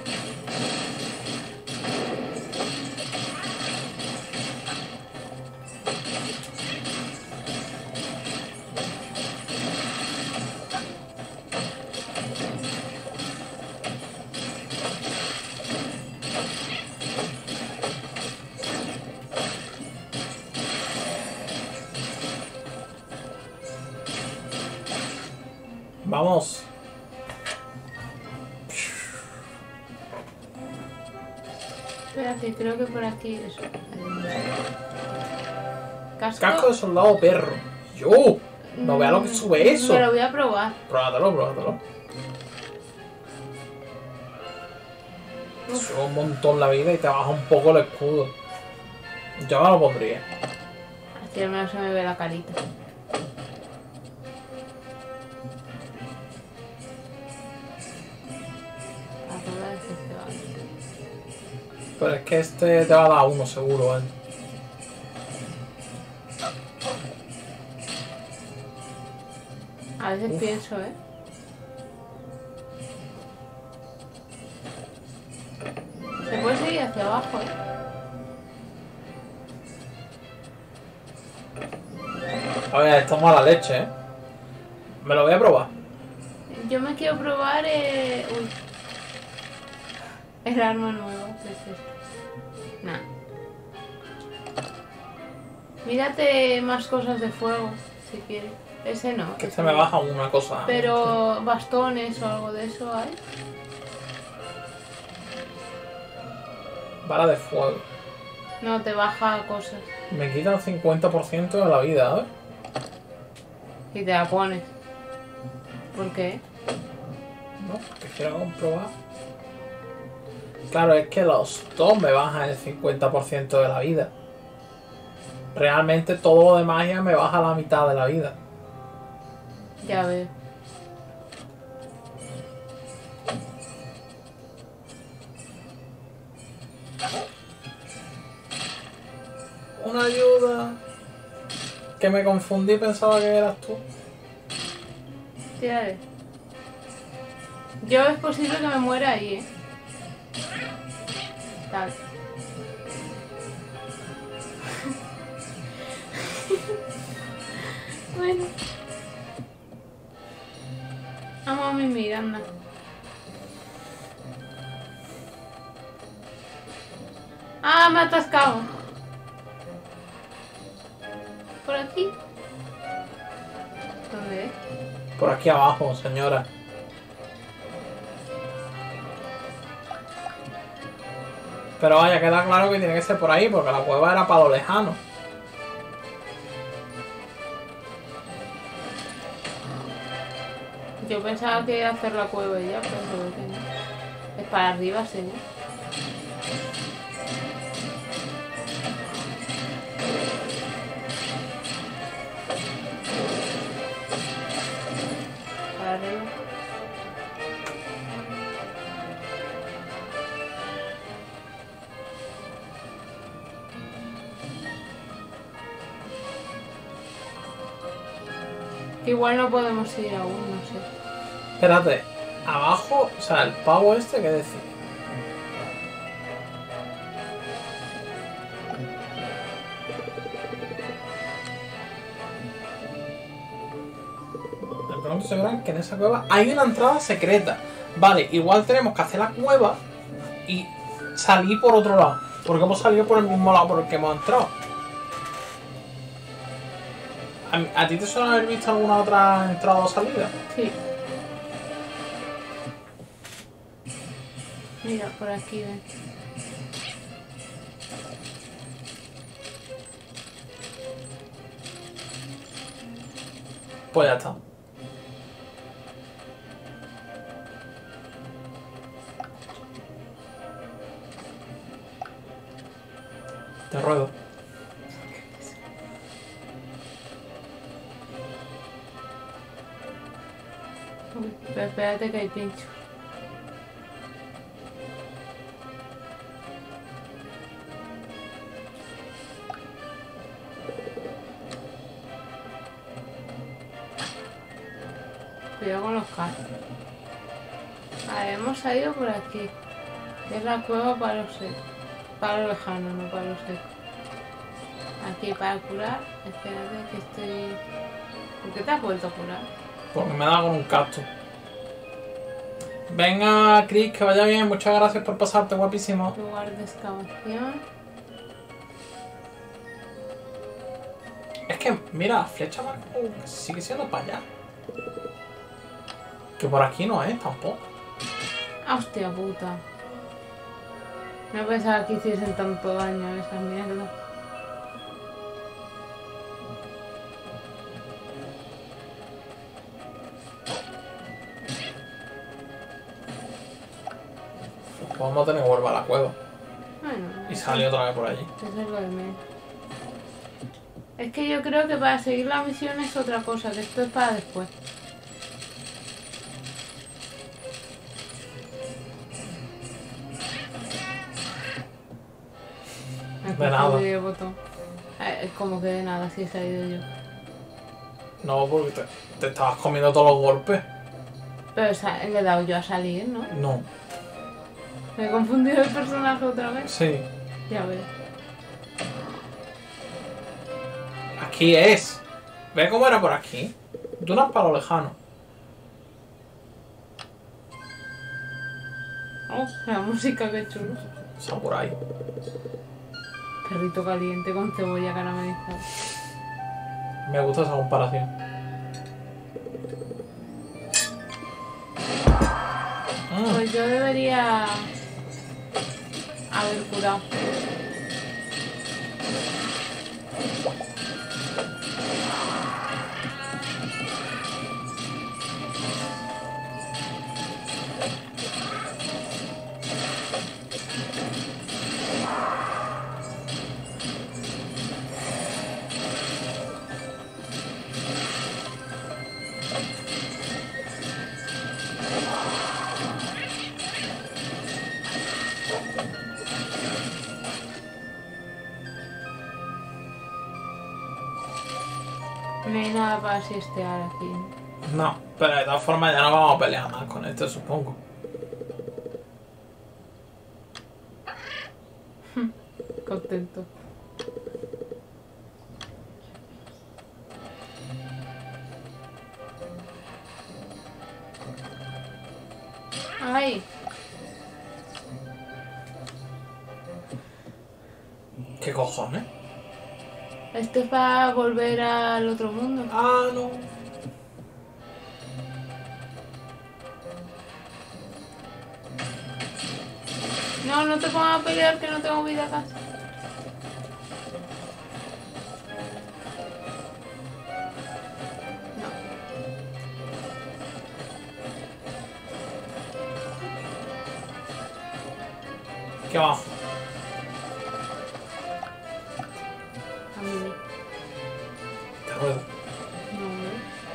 Vamos. Espérate, creo que por aquí eso. Casco. Casco de soldado perro. Yo. No vea lo que sube eso. Me lo voy a probar. Pruébatelo, pruébatelo. Sube un montón la vida y te baja un poco el escudo. Yo me lo pondría. Así al menos se me ve la carita. A todas este va. Pero es que este te va a dar uno seguro, ¿eh? A veces Uf. pienso, ¿eh? Se puede seguir hacia abajo, ¿eh? A ver, esto es mala leche, ¿eh? Me lo voy a probar. Yo me quiero probar eh... Uy. El arma nueva, ¿qué es esto? Nah. Mírate más cosas de fuego, si quieres. Ese no. Que ese se me no. baja una cosa. Pero bastones o algo de eso hay. Bala de fuego. No, te baja cosas. Me quita el cincuenta por ciento de la vida, ¿eh? Y te la pones. ¿Por qué? No, porque quiero comprobar. Claro, es que los dos me bajan el cincuenta por ciento de la vida. Realmente todo lo de magia me baja la mitad de la vida. Ya veo. Una ayuda. Que me confundí, pensaba que eras tú. Tírale. Yo es posible que me muera ahí, ¿eh? Tal. Bueno. Vamos a mi Miranda. Ah, me ha atascado. ¿Por aquí? ¿Dónde es? Por aquí abajo, señora. Pero vaya, queda claro que tiene que ser por ahí, porque la cueva era para lo lejano. Yo pensaba que iba a hacer la cueva y ya, pero se ve que no. Es para arriba, señor. Para arriba. Igual no podemos ir aún, no sé. Espérate, abajo, o sea, el pavo este, ¿qué decir? De pronto se verán que en esa cueva hay una entrada secreta. Vale, igual tenemos que hacer la cueva y salir por otro lado. Porque hemos salido por el mismo lado por el que hemos entrado. ¿A, a ti te suena haber visto alguna otra entrada o salida? Sí. Mira, por aquí ven. Pues ya está. Te ruego. Uy, pero espérate que hay pincho. Cuidado con los carros. Vale, hemos salido por aquí. Es la cueva para los secos. Para lo lejano, no para los secos. Aquí para curar. Espérate que estoy... ¿Por qué te has vuelto a curar? Porque me da con un cactus. Venga, Chris, que vaya bien. Muchas gracias por pasarte, guapísimo. Lugar de excavación. Es que, mira, la flecha más sigue siendo para allá. Que por aquí no es tampoco. Hostia puta. No pensaba que hiciesen tanto daño esas mierdas. Pues vamos a tener que volver a la cueva. Bueno. Y salir otra vez por allí. Eso es lo de menos. Es que yo creo que para seguir la misión es otra cosa, que esto es para después. De nada. El botón. Eh, como que de nada, si he salido yo. No, porque te, te estabas comiendo todos los golpes. Pero sa- le he dado yo a salir, ¿no? No. Me he confundido el personaje otra vez. Sí. Ya ves. Aquí es. ¿Ve cómo era por aquí? De unas para lo lejano. Oh, la música, qué chulo. Samurai. Perrito caliente con cebolla caramelizada. Me gusta esa comparación. Mm. Pues yo debería haber curado. No hay nada para siestear aquí. No, pero de todas formas ya no vamos a pelear más con este, supongo. Contento. Ay, ¿Qué cojones? esto es para volver al otro mundo. Ah, no. No, no te pongas a pelear que no tengo vida casi. No. Aquí abajo. A mí Te ruedo. no, no.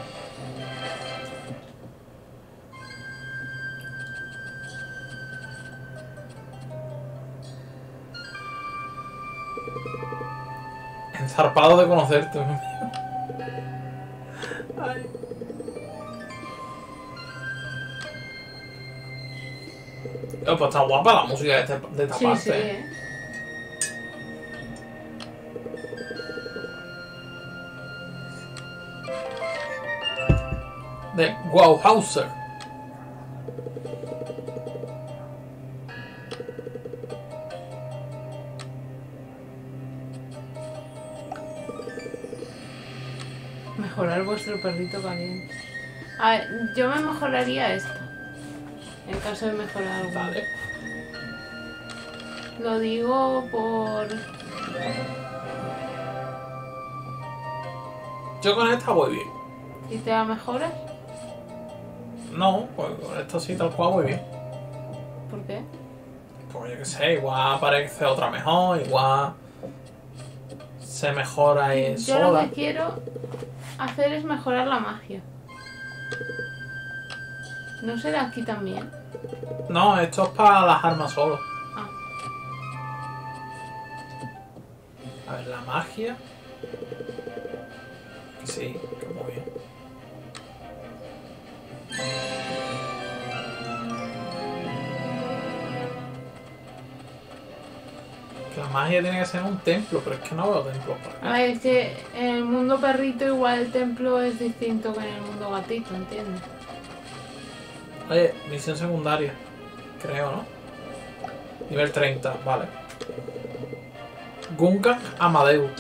Enzarpado de conocerte. Ay. Oh, pues está guapa la música de, este, de esta Sí, parte. sí, eh. De Wowhauser. Mejorar vuestro perrito caliente. A ver, yo me mejoraría esta. En caso de mejorar algo. Dale. Lo digo por... Yo con esta voy bien. ¿Y te la mejoras? No, pues con esta sí tal cual voy bien. ¿Por qué? Pues yo qué sé, igual aparece otra mejor, igual se mejora y Yo lo sola. que quiero hacer es mejorar la magia. ¿No será aquí también? No, esto es para las armas solo. Ah, A ver, la magia. Sí, que muy bien. Que la magia tiene que ser en un templo, pero es que no veo templos por acá. a ver, es que en el mundo perrito igual el templo es distinto que en el mundo gatito, ¿entiendes? Oye, misión secundaria. Creo, ¿no? Nivel treinta, vale. Gungan Amadeus.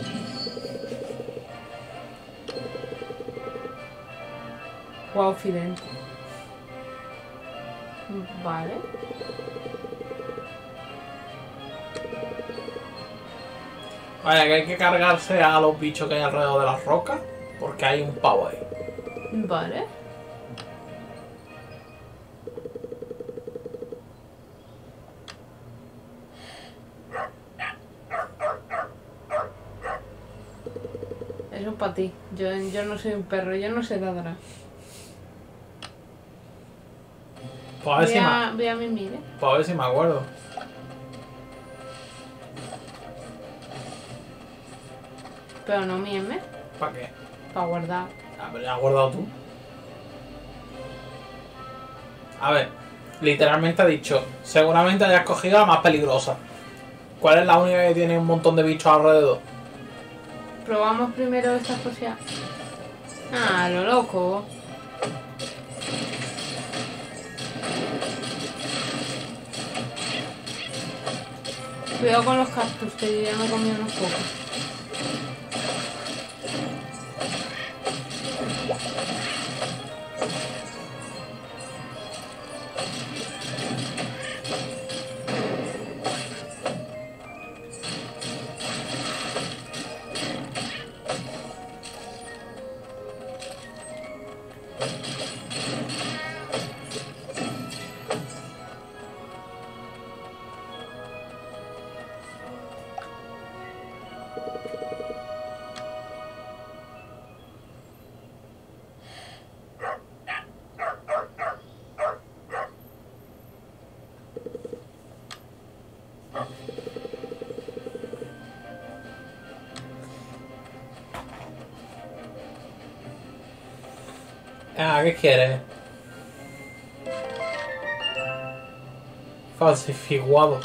Wow, Fidel. Vale. Vaya, que hay que cargarse a los bichos que hay alrededor de las rocas, porque hay un pavo ahí. Vale. Eso para ti. Yo, yo no soy un perro, yo no sé ladrar. Pues a ver Voy si me, a, voy a mimir, ¿eh? pues a ver si me acuerdo. Pero no mime, ¿Para qué? para guardar. Ah, pero ya has guardado tú. A ver, literalmente ha dicho, seguramente hayas cogido la más peligrosa. ¿Cuál es la única que tiene un montón de bichos alrededor? Probamos primero esta cosa. Ah, lo loco. Cuidado con los cactus, que yo ya me he comido unos pocos. Ah, ¿qué quieres? Falsificado.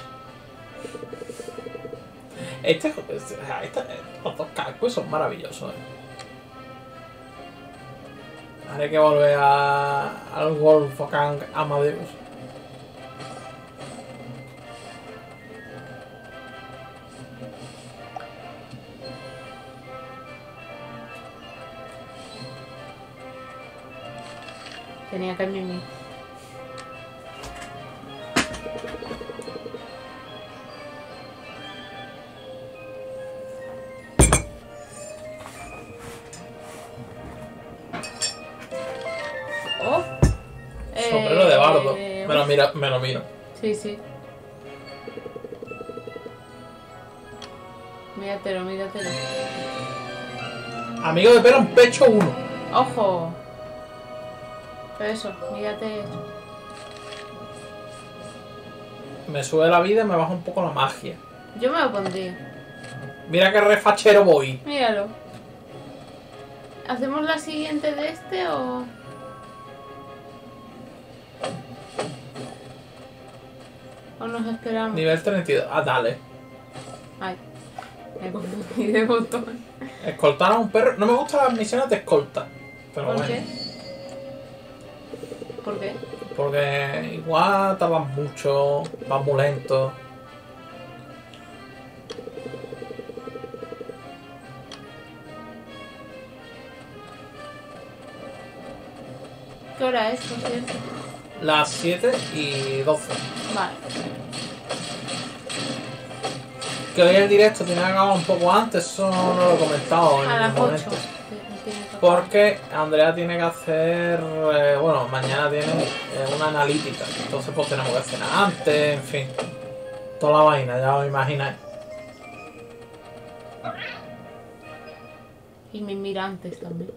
Este, este, este, los dos cascos son maravillosos. ¿Eh? Haré que volver a, al Wolfgang Amadeus. Tenía que mimir. Oh. Sombrero de bardo. Eh, Me lo miro, me lo miro. Sí, sí. Míratelo, míratelo. Amigo de pera, un pecho uno. ¡Ojo! Pero eso, mírate eso. Me sube la vida y me baja un poco la magia. Yo me lo pondría. Mira qué refachero voy. Míralo. ¿Hacemos la siguiente de este o...? ¿O nos esperamos? Nivel treinta y dos. Ah, dale. Ay, me confundí de botón. Escoltar a un perro. No me gustan las misiones de escolta. Pero ¿Por bueno. qué? ¿Por qué? Porque igual tardan mucho. Van muy lento. ¿Qué hora es, por cierto? Las siete y doce. Vale. Que hoy el directo tiene que acabar un poco antes. Eso no lo he comentado en A las ningún ocho. momento. Tiene que acabar. Porque Andrea tiene que hacer, eh, bueno, mañana tiene eh, una analítica, entonces pues tenemos que cenar antes, en fin. Toda la vaina, ya os imagináis. Y mis mirantes también.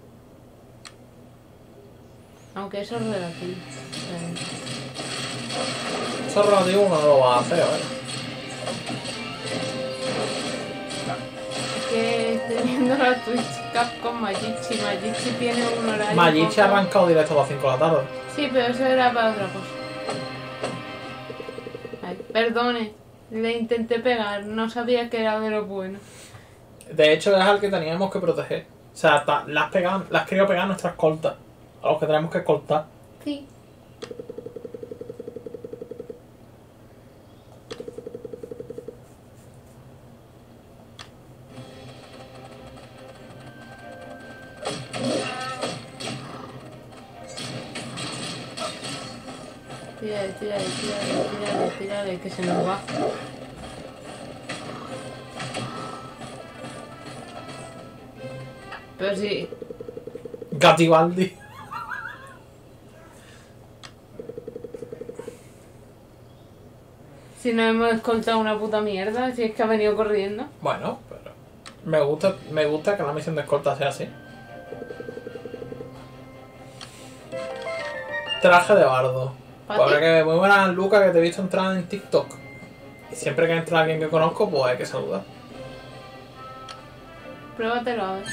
Aunque eso es relativo. Eh, Eso relativo uno no lo va a hacer, ¿vale? Es que estoy viendo la Twitch Capcom Majichi. Majichi tiene un horario. Magichi ha poco- arrancado directo a las cinco de la tarde. Sí, pero eso era para otra cosa. Ay, perdone. Le intenté pegar. No sabía que era de lo bueno. De hecho es al que teníamos que proteger. O sea, ta- las pegan, las quería pegar a nuestras escoltas. A los que tenemos que escoltar. Sí. Tírale, tírale, tírale, tírale, tírale, que se nos va. Pero sí, Gatibaldi. si nos hemos escoltado una puta mierda, si es que ha venido corriendo. Bueno, pero me gusta, me gusta que la misión de escolta sea así. Traje de bardo. ¿Pa' Pues ti? habrá que, muy buena Luca, que te he visto entrar en TikTok. Y siempre que entra alguien que conozco, pues hay que saludar. Pruébatelo a ver.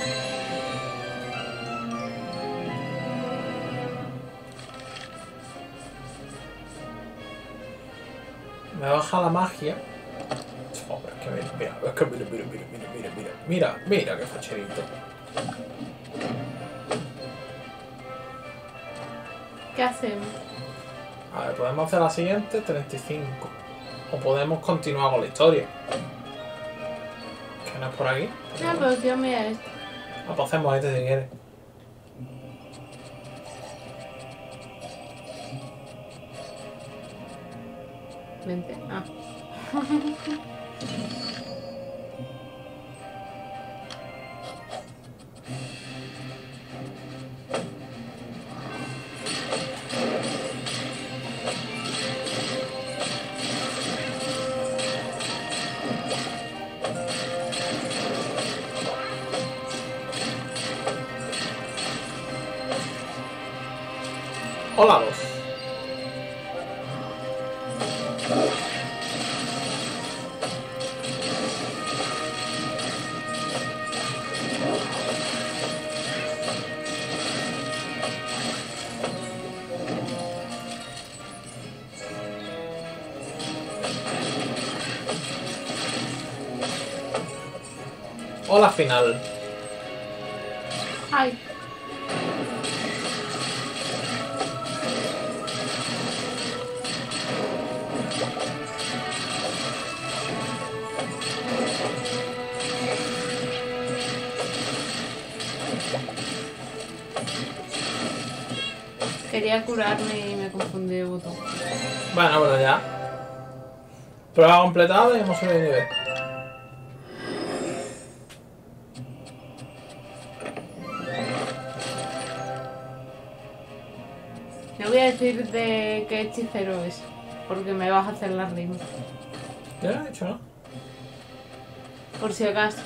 Me baja la magia. Joder, es que mira, mira, es que mira, mira, mira, mira, mira, mira, mira, mira qué facherito. ¿Qué hacemos? A ver, podemos hacer la siguiente, treinta y cinco. O podemos continuar con la historia. Que no es por aquí. No, pero quiero mirar esto. Ah, pues hacemos este si quieres. Vente. Ah. Hola, dos. Hola, final. Ay. Quería curarme y me confundí de botón. Bueno, bueno, ya. Prueba completada y hemos subido de nivel. No voy a decir de qué hechicero es, porque me vas a hacer la rima. Ya lo he dicho, ¿no? Por si acaso.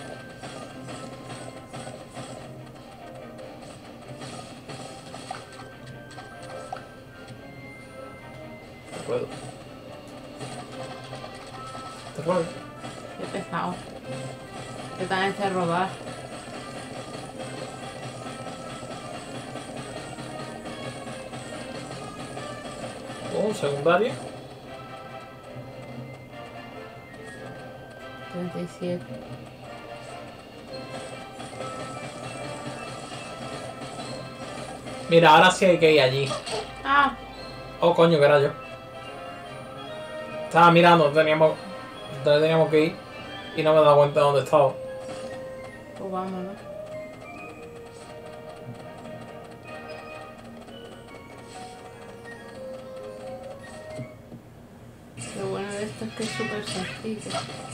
Te puedo. Te puedo. Qué pesado. Que también sé robar. Oh, secundaria. treinta y siete. Mira, ahora sí hay que ir allí. Ah, Oh, coño, que era yo. Estaba mirando, dónde teníamos, dónde teníamos que ir y no me he dado cuenta de dónde estaba. pues vámonos. Lo bueno de esto es que es súper sencillo.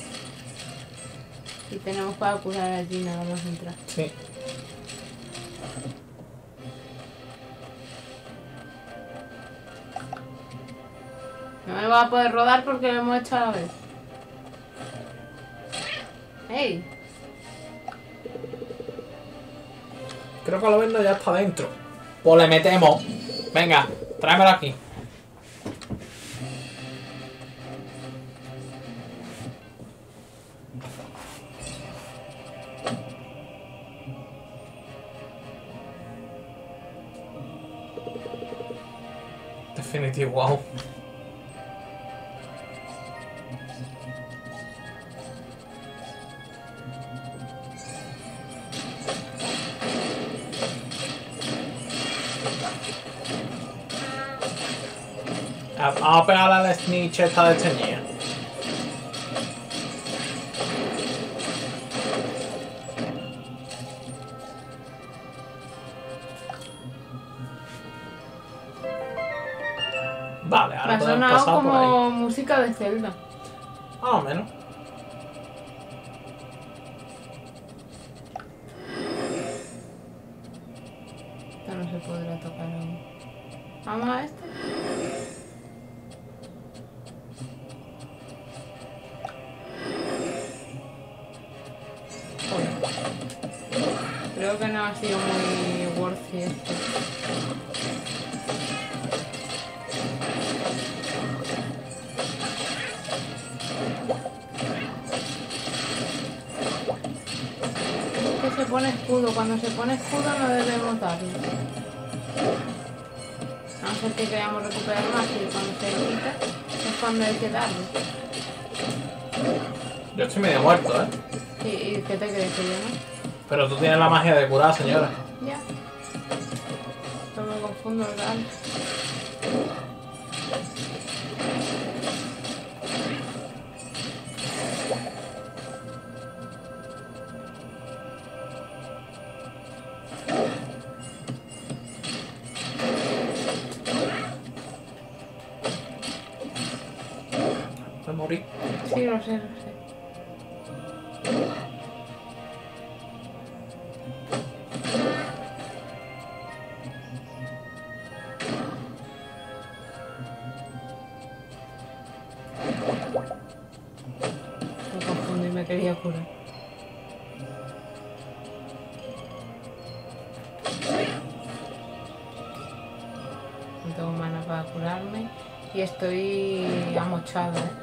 Y tenemos para curar allí nada más entrar. Sí. No me va a poder rodar porque lo hemos hecho a la vez. ¡Ey! Creo que lo vendo ya está dentro. Pues le metemos. Venga, tráemelo aquí. Definitivo, wow. Vamos a pegarle a la snitch esta de teñida. Vale, Me ahora ha podemos sonado pasar por ahí. como música de Zelda. Más o menos. Esto no se podrá tocar aún. Vamos a este. Joder. Creo que no ha sido muy worthy esto. Es que se pone escudo. Cuando se pone escudo no debemos darle. A no ser que queramos recuperar más y cuando se quita es cuando hay que darle. Yo estoy medio muerto, ¿eh? ¿Y, y qué te crees que yo no? Pero tú tienes la magia de curar, señora. Ya. No me confundo, ¿verdad? Me morí. Sí, lo sé, lo sé. Me confundí y me quería curar. No tengo mana para curarme y estoy amochada, ¿eh?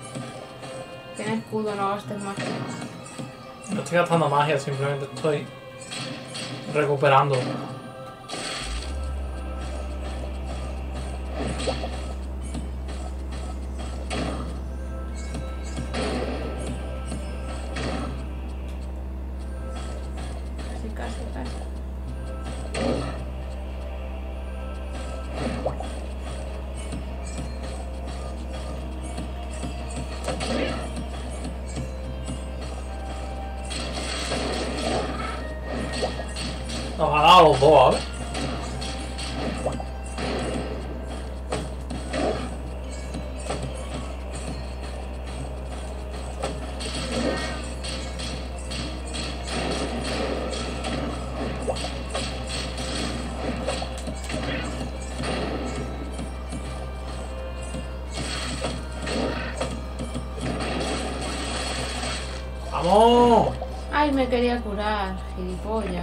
Tienes escudo, no gastes más. No estoy gastando magia, simplemente estoy Recuperando. Casi, casi, casi. Nos ha dado los dos, ¿vale? ¡Vamos! Ay, me quería curar, gilipollas.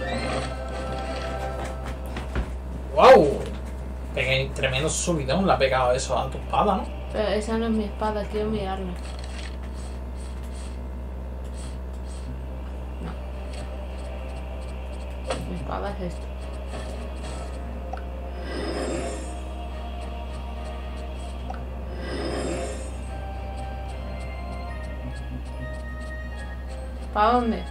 ¡Wow! Pegué tremendo subidón, le ha pegado eso a tu espada, ¿no? Pero esa no es mi espada, quiero mirarla. No. Mi espada es esta. ¿Para dónde?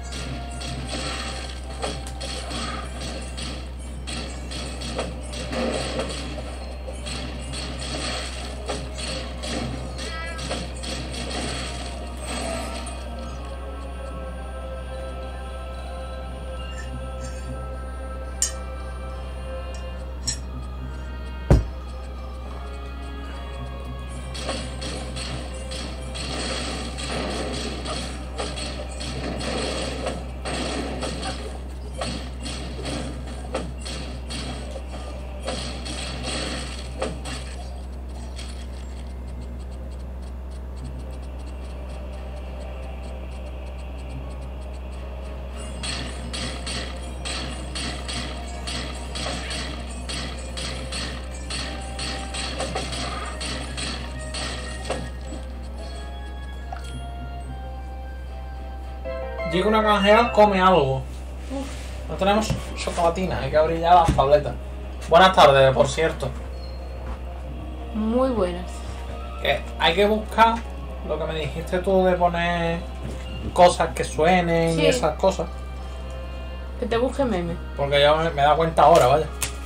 Llega una granjera, come algo. No tenemos chocolatina, hay que abrir ya las tabletas. Buenas tardes, por cierto. Muy buenas. Que hay que buscar lo que me dijiste tú de poner cosas que suenen Sí. y esas cosas. Que te busque meme. Porque ya me, me he dado cuenta ahora, vaya.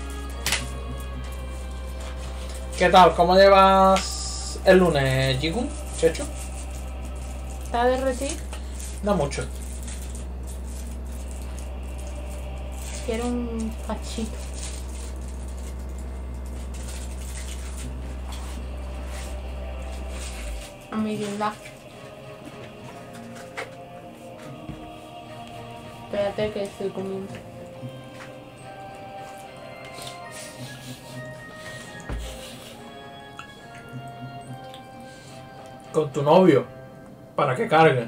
¿Qué tal? ¿Cómo llevas el lunes, Jigun? ¿Chechu? ¿Está derretido? No mucho. Quiero un pachito. A mi guinda. Espérate que estoy comiendo. Con tu novio. Para que cargue.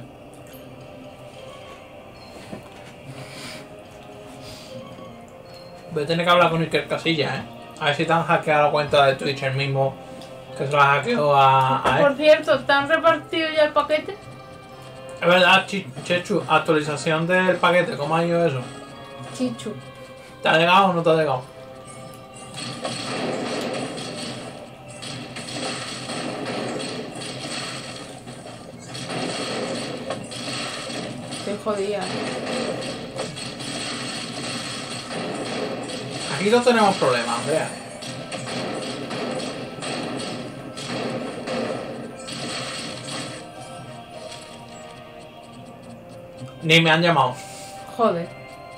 Voy a tener que hablar con Iker Casillas, ¿eh? A ver si te han hackeado la cuenta de Twitch el mismo que se la hackeó a, a Por él. cierto, ¿te han repartido ya el paquete? Es verdad, Chi- Chechu, actualización del paquete, ¿cómo ha ido eso? Chichu. ¿Te ha llegado o no te ha llegado? Estoy jodida. Aquí no tenemos problemas, Andrea. Ni me han llamado. Joder.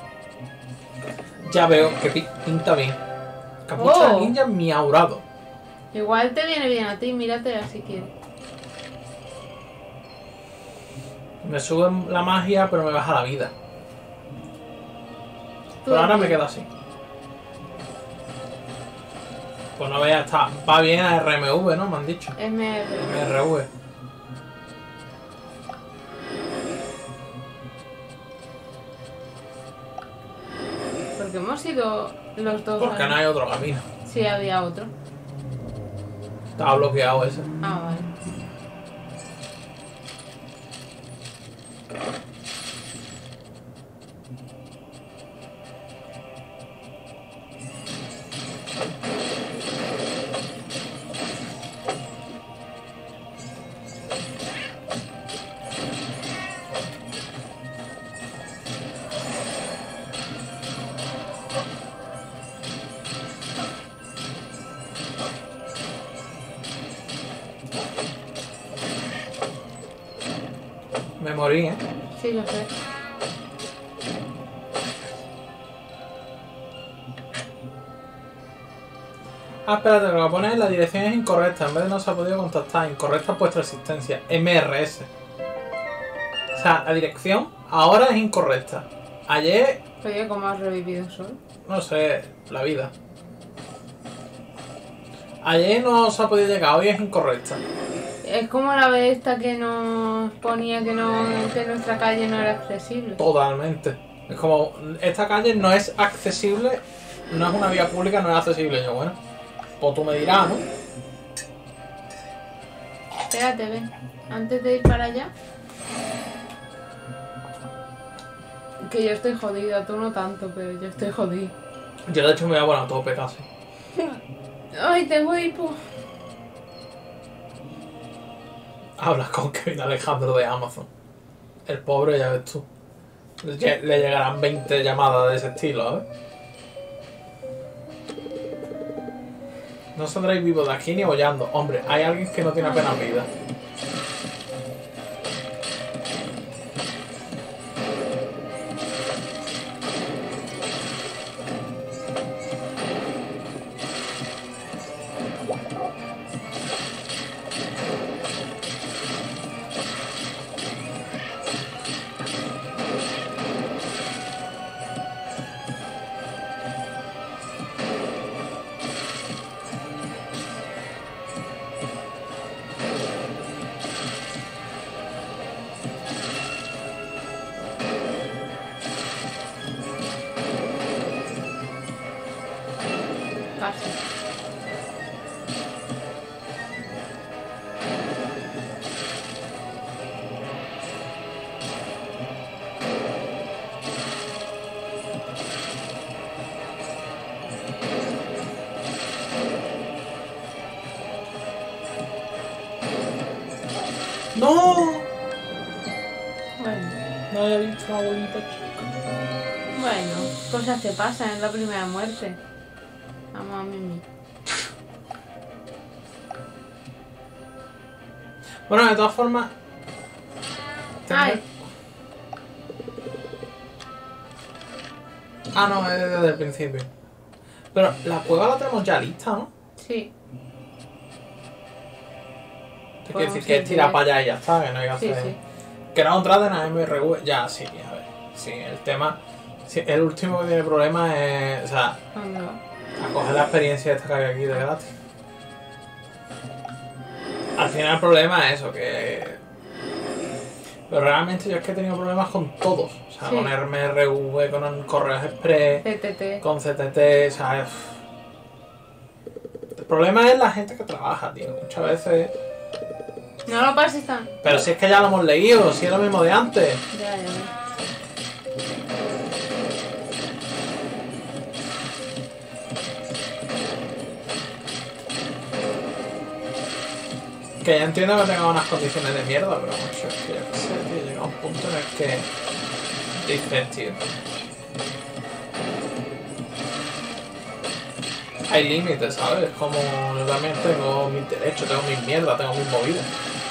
Ya veo que pi- pinta bien. Capucha Oh. de ninja miaurado. Igual te viene bien a ti, mírate si quieres. Me sube la magia, pero me baja la vida. Tú Pero ahora aquí. me quedo así. Pues no veas, está, va bien a R M V, ¿no? Me han dicho. M R. M R V. Porque hemos ido los dos. Porque al- no hay otro camino. Sí, había otro. Estaba bloqueado ese. Ah, vale. Me morí, ¿eh? Sí, lo sé. Ah, espérate, lo que voy a poner, la dirección es incorrecta. En vez de no se ha podido contactar. Incorrecta vuestra existencia. M R S. O sea, la dirección ahora es incorrecta. Ayer, Oye, ¿cómo has revivido Sol? no sé, la vida. Ayer no se ha podido llegar, hoy es incorrecta. Es como la vez esta que nos ponía que, no, que nuestra calle no era accesible. Totalmente. Es como, esta calle no es accesible, no es una vía pública, no es accesible. Yo, bueno, pues tú me dirás, ¿no? Espérate, ven. Antes de ir para allá. Que yo estoy jodida, tú no tanto, pero yo estoy jodida. Yo de hecho me voy a poner a tope casi. Ay, tengo hipo. Hablas con Kevin Alejandro de Amazon. El pobre, ya ves tú. Le le llegarán veinte llamadas de ese estilo, ¿eh? No saldréis vivos de aquí ni bollando. Hombre, hay alguien que no tiene apenas vida. Casi. ¡No! Bueno, No había visto una bolita chica. bueno, cosas que pasan, es la primera muerte. Vamos a mimi. Bueno, de todas formas... Ay, Ah, no, es desde el principio. Pero la cueva la tenemos ya lista, ¿no? sí, Te quiero Podemos decir que es ir tirar directo. para allá y ya está, que no hay que sí, hacer... sí. Que no entrar en la M R V, ya, sí, a ver. Sí, el tema... Sí, el último que tiene problema es... O sea, ¿Dónde va? a coger la experiencia esta que hay aquí de gratis. Al final el problema es eso, que... Pero realmente yo es que he tenido problemas con todos. O sea, Sí. con R M R V, con Correos Express, C T T. con C T T, o sea... es- El problema es la gente que trabaja, tío. Muchas veces... No lo pases tan. Pero si es que ya lo hemos leído, si es lo mismo de antes. Ya, ya, ya. Que ya entiendo que tenga unas condiciones de mierda, pero mucho, es que yo qué sé, tío, llega un punto en el que dices, tío. Hay límites, ¿sabes? Como yo también tengo mis derechos, tengo mis mierdas, tengo mis movidas.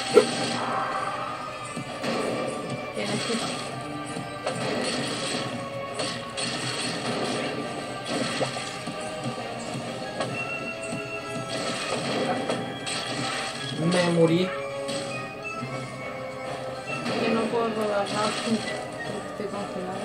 Tienes que. Me morí. Que no puedo rodar rápido. Porque estoy congelada.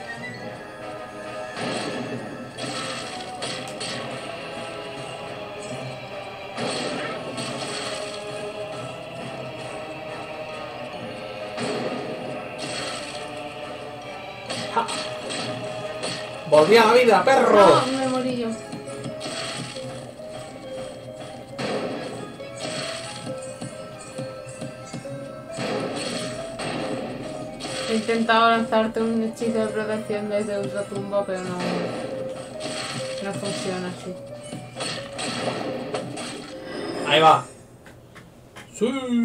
¡Ja! Volví a la vida, perro. No, me morí yo. He intentado lanzarte un hechizo de protección desde ultratumba, pero no, no funciona así. Ahí va. Sí.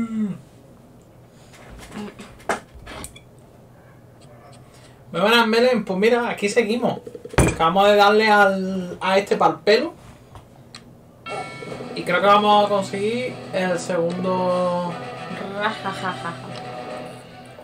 Muy buenas, Melen. Pues mira, aquí seguimos. Acabamos de darle al, a este pa'l pelo. Y creo que vamos a conseguir el segundo... Rajajajaja.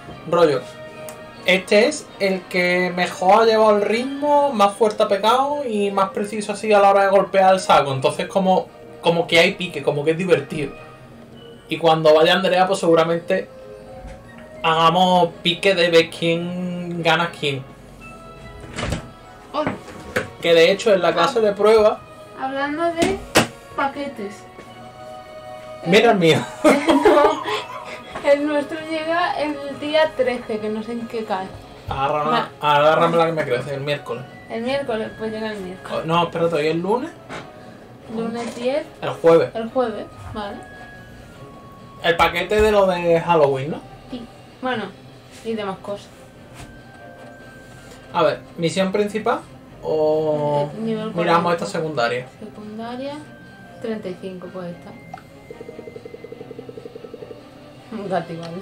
Rollo. Este es el que mejor ha llevado el ritmo, más fuerte ha pegado y más preciso así a la hora de golpear el saco. Entonces como, como que hay pique, como que es divertido. Y cuando vaya Andrea, pues seguramente hagamos pique de ver quién gana quién. Oh, Que de hecho en la clase de prueba... hablando de paquetes. Mira el mío. No, el nuestro llega el día trece, que no sé en qué cae. Agárrame, Va. agárrame la que me crece, el miércoles. El miércoles, pues llega el miércoles. Oh, no, espérate, hoy es el lunes. Lunes diez, El jueves. el jueves, ¿vale? El paquete de lo de Halloween, ¿no? Sí. Bueno, y demás cosas. A ver, misión principal o Eh, nivel miramos cuarenta. esta secundaria. Secundaria, treinta y cinco puede estar. Un gato igual.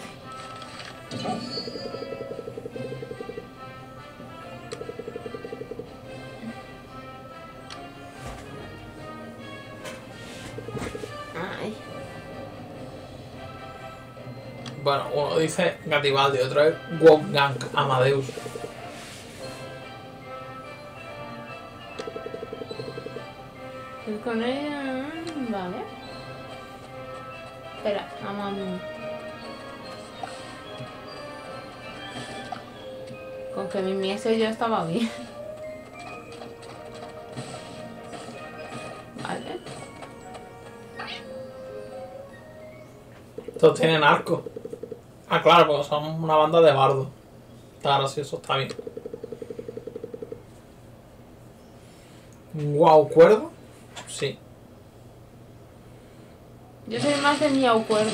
Ay. Bueno, uno dice Gatibaldi, otro es Wolfgang Amadeus. Ir con ella. mm, Vale. Espera, vamos a mí. Con que mimiese yo estaba bien. Vale. Todos tienen arco. Ah, claro, porque son una banda de bardos. Está gracioso, está bien. Wow, ¿cuerdo? Sí. Yo soy más de miau cuerdo.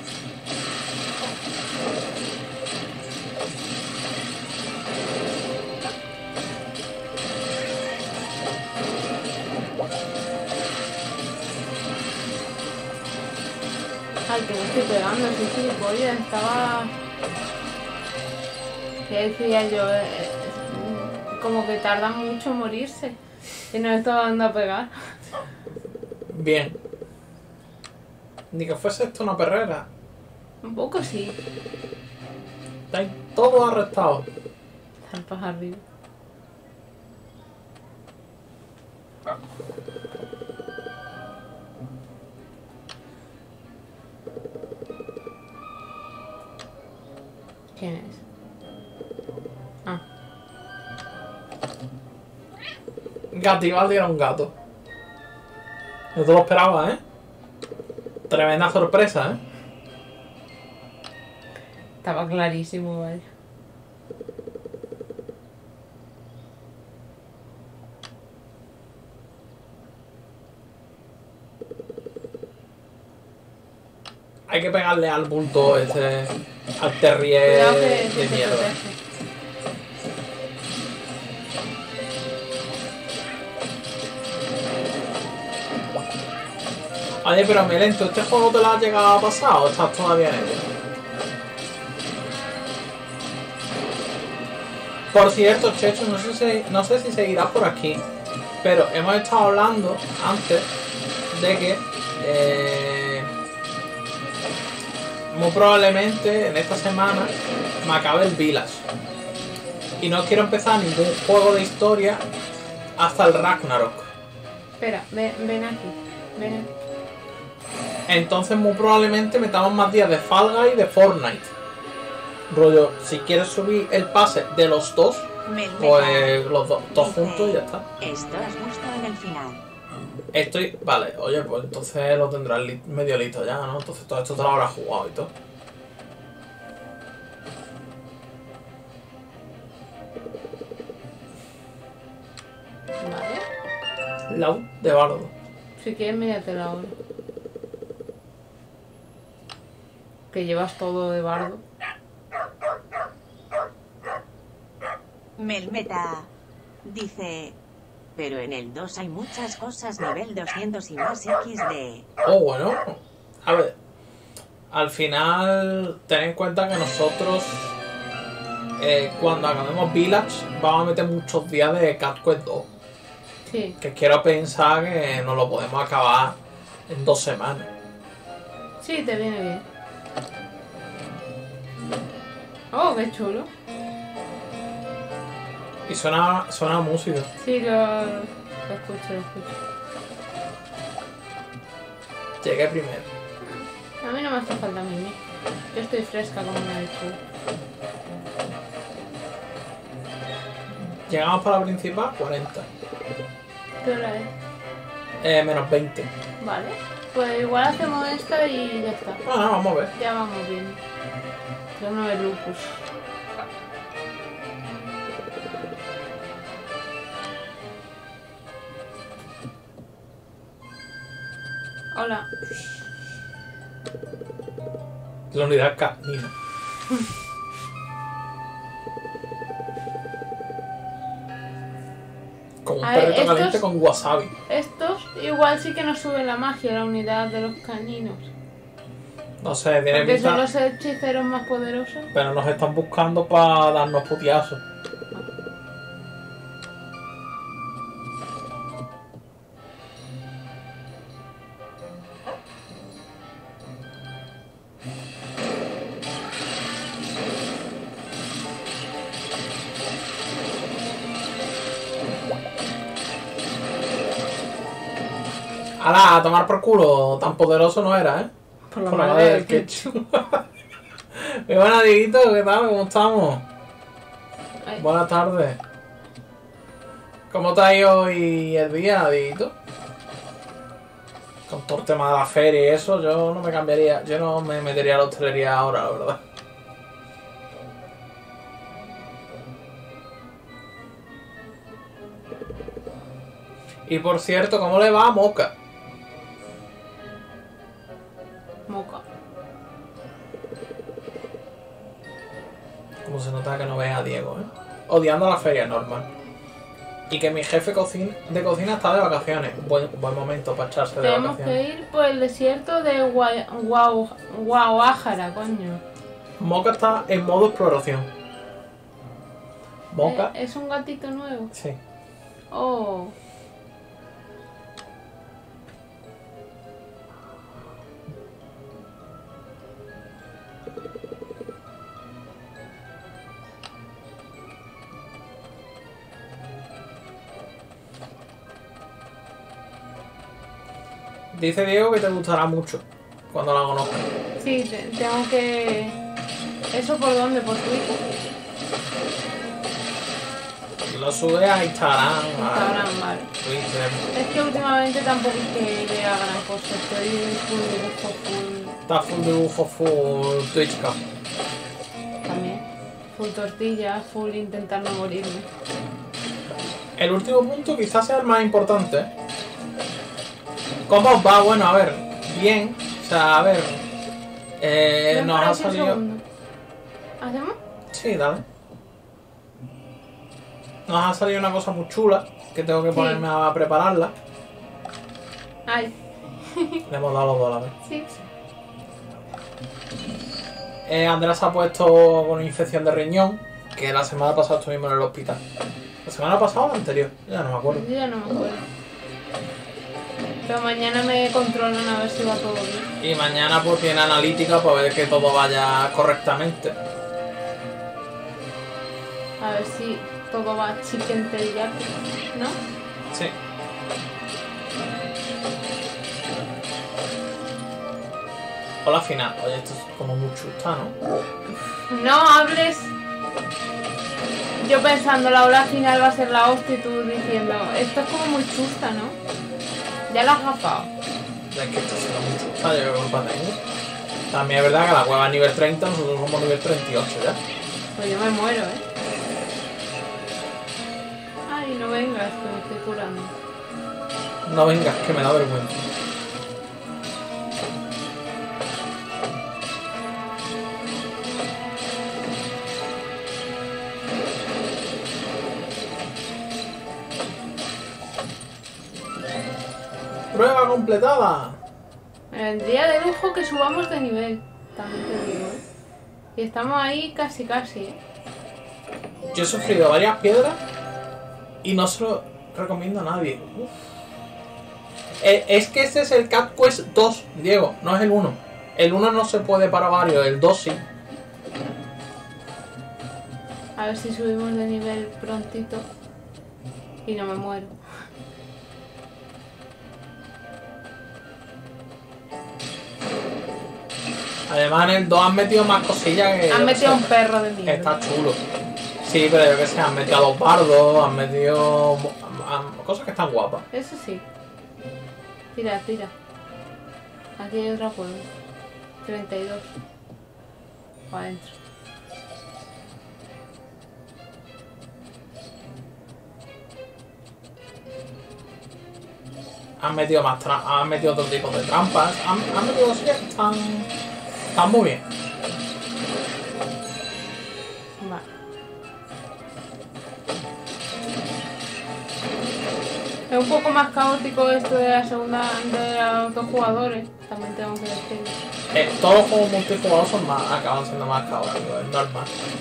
Ay, que me estoy pegando, sí, sí, pollo, estaba... ¿Qué decía yo? Eh, eh, como que tarda mucho en morirse. Y no estaba dando a pegar. Bien. Ni que fuese esto una perrera. Un poco sí. Estáis todos arrestados. Zampas arriba. ¿Quién es? Ah, Gatibaldi era un gato. No te lo esperaba, ¿eh? Tremenda sorpresa, ¿eh? estaba clarísimo, vaya. Hay que pegarle al bulto ese, al terrier Cuidado que de que se mierda. protege. Oye, pero Melento, ¿este juego te lo has llegado a pasar o estás todavía en ello? Por cierto, Checho, no sé si, no sé si seguirás por aquí, pero hemos estado hablando antes de que eh, muy probablemente en esta semana me acabe el Village. Y no quiero empezar ningún juego de historia hasta el Ragnarok. Espera, ven, ven aquí. Ven aquí. Entonces muy probablemente metamos más días de Fall Guys y de Fortnite. Rollo, si quieres subir el pase de los dos, Melmeta pues los dos, todos dice, juntos y ya está. Esto es justo en el final. Estoy... Vale, oye, pues entonces lo tendrás li- medio listo ya, ¿no? Entonces todo esto te lo habrás jugado y todo. Vale. Lau de bardo. Si quieres, míratelo ahora. Que llevas todo de bardo. Melmeta dice, pero en el dos hay muchas cosas nivel doscientos y más equis de... Oh, bueno. A ver. Al final, ten en cuenta que nosotros, eh, cuando acabemos Village, vamos a meter muchos días de Cat Quest dos. Sí. Que quiero pensar que nos lo podemos acabar en dos semanas. Sí, te viene bien. Oh, qué chulo. Y suena, suena música. Sí, lo, lo escucho, lo escucho. Llegué primero. A mí no me hace falta mimi. Yo estoy fresca como una lechuga. Llegamos para la principal, cuarenta. ¿Qué hora es? Eh, menos veinte. Vale. Pues igual hacemos esta y ya está. Bueno, vamos a ver. Ya vamos bien. Vamos a ver Lupus. Hola. La unidad canina. Con un A ver, perrito estos- caliente con wasabi. Estos igual sí que nos suben la magia, la unidad de los caninos. No sé, tiene Porque son pinta. los hechiceros más poderosos. Pero nos están buscando para darnos putiazos. ¡Hala! A tomar por culo. Tan poderoso no era, ¿eh? Por la Por la madre madre del del ketchup. Muy buenas, Dieguito. ¿Qué tal? ¿Cómo estamos? Ay, Buenas tardes. ¿Cómo te ha ido hoy el día, Dieguito? Con todo el tema de la feria y eso, yo no me cambiaría. Yo no me metería a la hostelería ahora, la verdad. Y por cierto, ¿cómo le va a Moca? moca. Como se nota que no ves a Diego, ¿eh? Odiando la feria, normal. Y que mi jefe cocina, de cocina está de vacaciones. Buen, buen momento para echarse de Tenemos que vacaciones. ir por el desierto de Gua- Guau- Guadalajara, coño. Moca está en modo exploración. Moca, Eh, es un gatito nuevo. sí. Oh. Dice Diego que te gustará mucho cuando la conozcas. Sí, te- tengo que... ¿Eso por dónde? ¿Por Twitter? Lo sube a Instagram, a Instagram, vale. Twitter. Es que últimamente tampoco es que vea gran cosa. Estoy full dibujo, full... Está full dibujo, full Twitch Cup. También. Full tortilla, full intentar no morirme. El último punto quizás sea el más importante. ¿eh? ¿Cómo os va? Bueno, a ver, bien. O sea, a ver. Eh, ¿Me nos ha paras un salido. segundo? ¿Hacemos? Sí, dale. Nos ha salido una cosa muy chula que tengo que Sí. ponerme a prepararla. Ay, Le hemos dado los dos a la vez. sí. Eh, Andrés se ha puesto con infección de riñón, que la semana pasada estuvimos en el hospital. ¿La semana pasada o la anterior? Ya no me acuerdo. Yo ya no me acuerdo. Pero mañana me controlan a ver si va todo bien. Y mañana pues tiene analítica para ver que todo vaya correctamente. A ver si todo va chicken teriyaki, ¿no? Sí. Hola final. Oye, esto es como muy chusta, ¿no? No hables. Yo pensando, la ola final va a ser la hostia y tú diciendo, esto es como muy chusta, ¿no? Ya la has gafado. Es que esto será muy chusta, yo qué culpa tengo. También es verdad que la cueva es nivel treinta, nosotros somos nivel treinta y ocho ya. Pues yo me muero, ¿eh? Ay, no vengas, que me estoy curando. No vengas, que me da vergüenza. Prueba completada. Me vendría de lujo que subamos de nivel, también te digo, ¿eh? Y estamos ahí casi casi, ¿eh? Yo he sufrido varias piedras y no se lo recomiendo a nadie. Uf. Eh, es que este es el Cat Quest dos, Diego, no es el uno. El uno no se puede para varios, el dos sí. A ver si subimos de nivel prontito y no me muero. Además en el dos han metido más cosillas que... Han metido o un sea, perro de mierda. Está chulo. Sí, pero yo que sé, han metido a los bardos, han metido... han- cosas que están guapas. Eso sí. Tira, tira. Aquí hay otra juego. treinta y dos. Para adentro. Han metido más tra- han metido otro tipo de trampas. Han, han metido cosillas que están... están muy bien. Vale. Es un poco más caótico esto de la segunda de los dos jugadores. También tengo que decirlo. Eh, todos los juegos multijugador son más, acaban siendo más caóticos, es normal.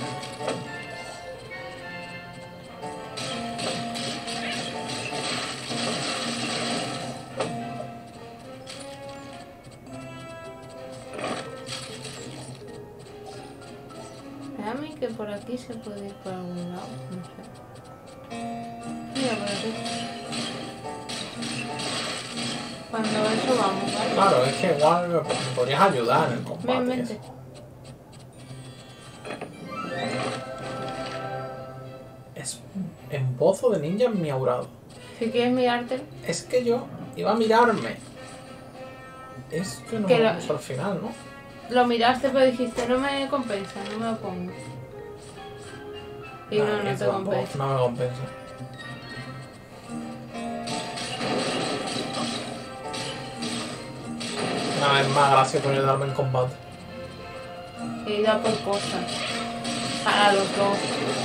A mí que por aquí se puede ir por algún lado, no sé. Mira, por aquí. Cuando eso vamos, ¿vale? Claro, es que igual me me podrías ayudar en el combate. Ven, y vente. eso. Es un embozo de ninja miaurado. Si quieres mirarte, Es que yo iba a mirarme. Es que no Que me lo- lo puso al final, ¿no? lo miraste pero dijiste, no me compensa, no me lo pongo. Y no, Nah, no eso te tampoco, compensa. No me compensa. Una vez más, gracias por ayudarme en combate. He ido a por cosas. Para los dos.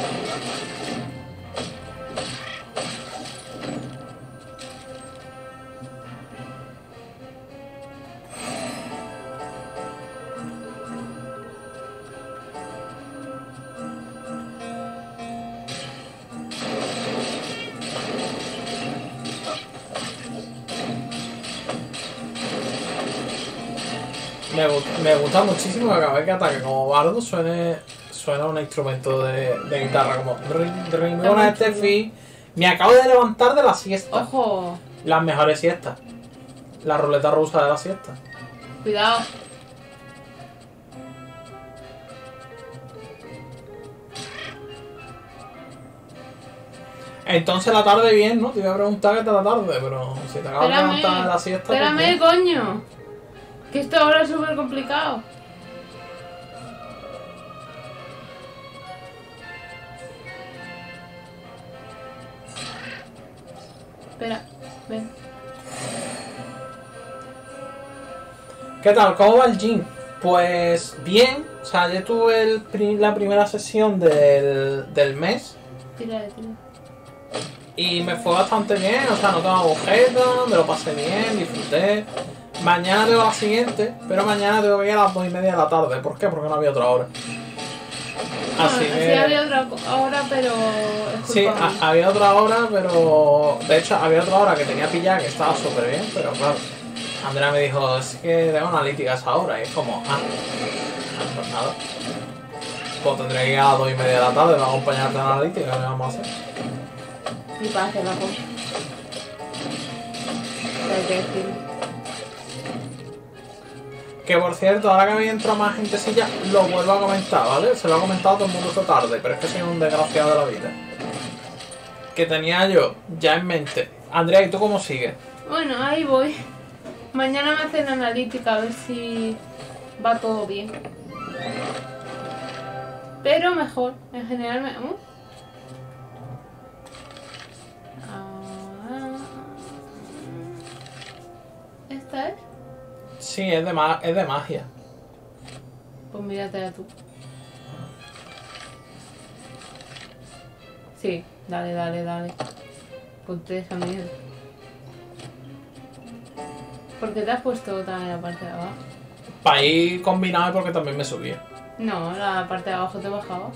Me, gu- me gusta muchísimo que cada vez que ataque como bardo suene, suena un instrumento de, de guitarra como ring, ring. Muy Está buena muy este chulo. fi. Me acabo de levantar de la siesta. Ojo, Las mejores siestas. La ruleta rusa de la siesta. cuidado. Entonces la tarde bien, ¿no? Te iba a preguntar qué tal la tarde, pero si te acabas de Espérame, levantar de la siesta... pues espérame, bien. coño. Que esto ahora es súper complicado. Espera, ven. ¿Qué tal? ¿Cómo va el gym? Pues bien, o sea, yo tuve el pri- la primera sesión del, del mes Tira, tira. y me fue bastante bien, o sea, no tengo agujetas, me lo pasé bien, disfruté. Mañana tengo la siguiente, pero mañana tengo que ir a las dos y media de la tarde. ¿Por qué? Porque no había otra hora. Así Bueno, que... sí había otra co- hora, pero es Sí, culpa mía. ha- había otra hora, pero... De hecho, había otra hora que tenía pillada que estaba súper bien, pero claro. Andrea me dijo, es que tengo analítica a esa hora, y es como, ah, ah, pues nada. Pues tendré que ir a las dos y media de la tarde para acompañarte a la analítica, ¿qué vamos a hacer? Y para hacer la cosa. Hay que decirlo. Que por cierto, ahora que me entra más gentecilla, lo vuelvo a comentar, ¿vale? Se lo ha comentado todo el mundo esta tarde, pero es que soy un desgraciado de la vida. Que tenía yo ya en mente. Andrea, ¿y tú cómo sigues? Bueno, ahí voy. Mañana me hacen analítica a ver si va todo bien. Pero mejor, en general me... ¿Uh? Ah, ¿esta es? Sí, es de, ma es de magia. Pues míratela tú. Sí, dale, dale, dale. Ponte esa mierda. ¿Por qué te has puesto tan en la parte de abajo? Para ir combinado porque también me subía. No, la parte de abajo te bajaba.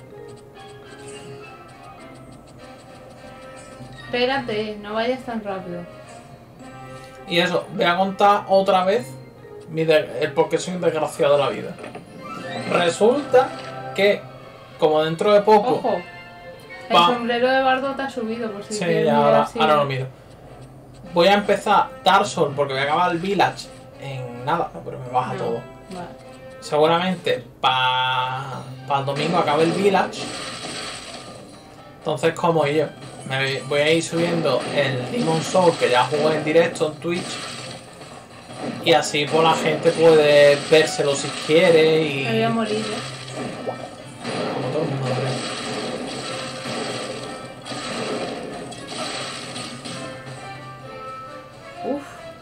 Espérate, no vayas tan rápido. Y eso, voy a contar otra vez mi de- el por qué soy un desgraciado de la vida. Resulta que, como dentro de poco... Ojo, El Va. sombrero de bardo te ha subido, por si Sí, quieres ya mirar ahora, si- ahora lo miro. Voy a empezar Dark Souls porque voy a acabar el Village en nada, no, pero me baja No, todo. vale. Seguramente para el domingo acabe el Village. Entonces, como yo, me voy a ir subiendo el Demon Soul que ya jugué en directo en Twitch. Y así pues la gente puede vérselo si quiere y... Me voy a morir, ¿eh? Como todo el mundo, creo. Uf,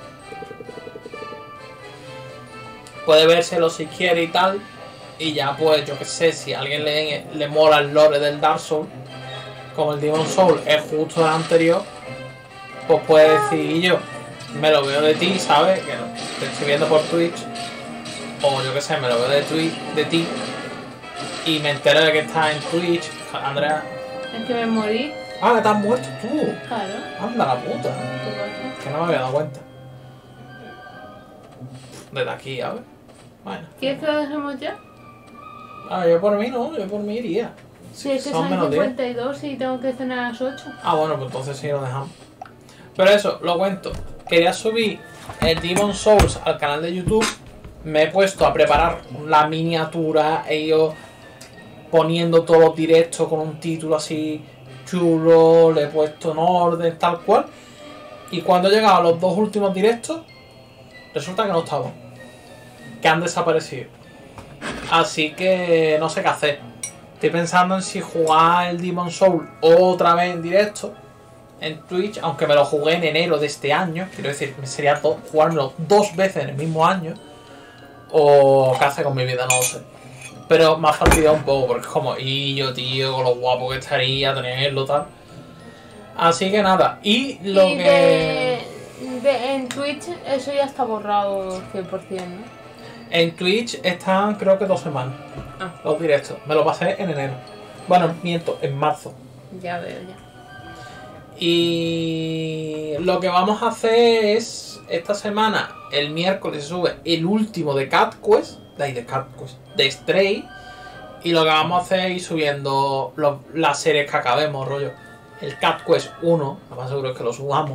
Puede vérselo si quiere y tal. Y ya pues, yo que sé, si a alguien le, le mola el lore del Dark Souls, como el Demon Soul es justo el anterior, pues puede decir, y yo me lo veo de ti, ¿sabes? Que no, te estoy viendo por Twitch. O yo que sé, me lo veo de, Twitch, de ti. Y me entero de que estás en Twitch. Andrea. es que me morí. Ah, que te has muerto tú. Claro. Anda la puta. ¿Qué pasa? Que no me había dado cuenta. Desde aquí, a ver. Bueno. ¿Quieres que lo dejemos ya? Ah, yo por mí no, yo por mí iría. Sí, es que son son menos diez. cincuenta y dos y tengo que cenar a las ocho. Ah, bueno, pues entonces sí lo dejamos. Pero eso, lo cuento. Quería subir el Demon Souls al canal de YouTube. Me he puesto a preparar la miniatura. He ido poniendo todos los directos con un título así chulo. Le he puesto en orden, tal cual. Y cuando he llegado a los dos últimos directos, resulta que no estaban. Que han desaparecido. Así que no sé qué hacer. Estoy pensando en si jugar el Demon Soul otra vez en directo en Twitch, aunque me lo jugué en enero de este año. Quiero decir, me sería do- jugármelo dos veces en el mismo año. O qué hace con mi vida, no lo sé. Pero me ha fastidiado un poco, porque es como, y yo, tío, con lo guapo que estaría tenerlo, tal. Así que nada. Y lo y que... de, de- en Twitch eso ya está borrado cien por cien, ¿no? En Twitch están, creo que dos semanas. Ah. Los directos. Me lo pasé en enero. Bueno, miento, en marzo. Ya veo, ya. Y lo que vamos a hacer es, esta semana, el miércoles, se sube el último de Cat Quest, de, ahí, de Cat Quest, de Stray. Y lo que vamos a hacer es ir subiendo los- las series que acabemos, rollo. El Cat Quest uno, lo más seguro es que lo subamos.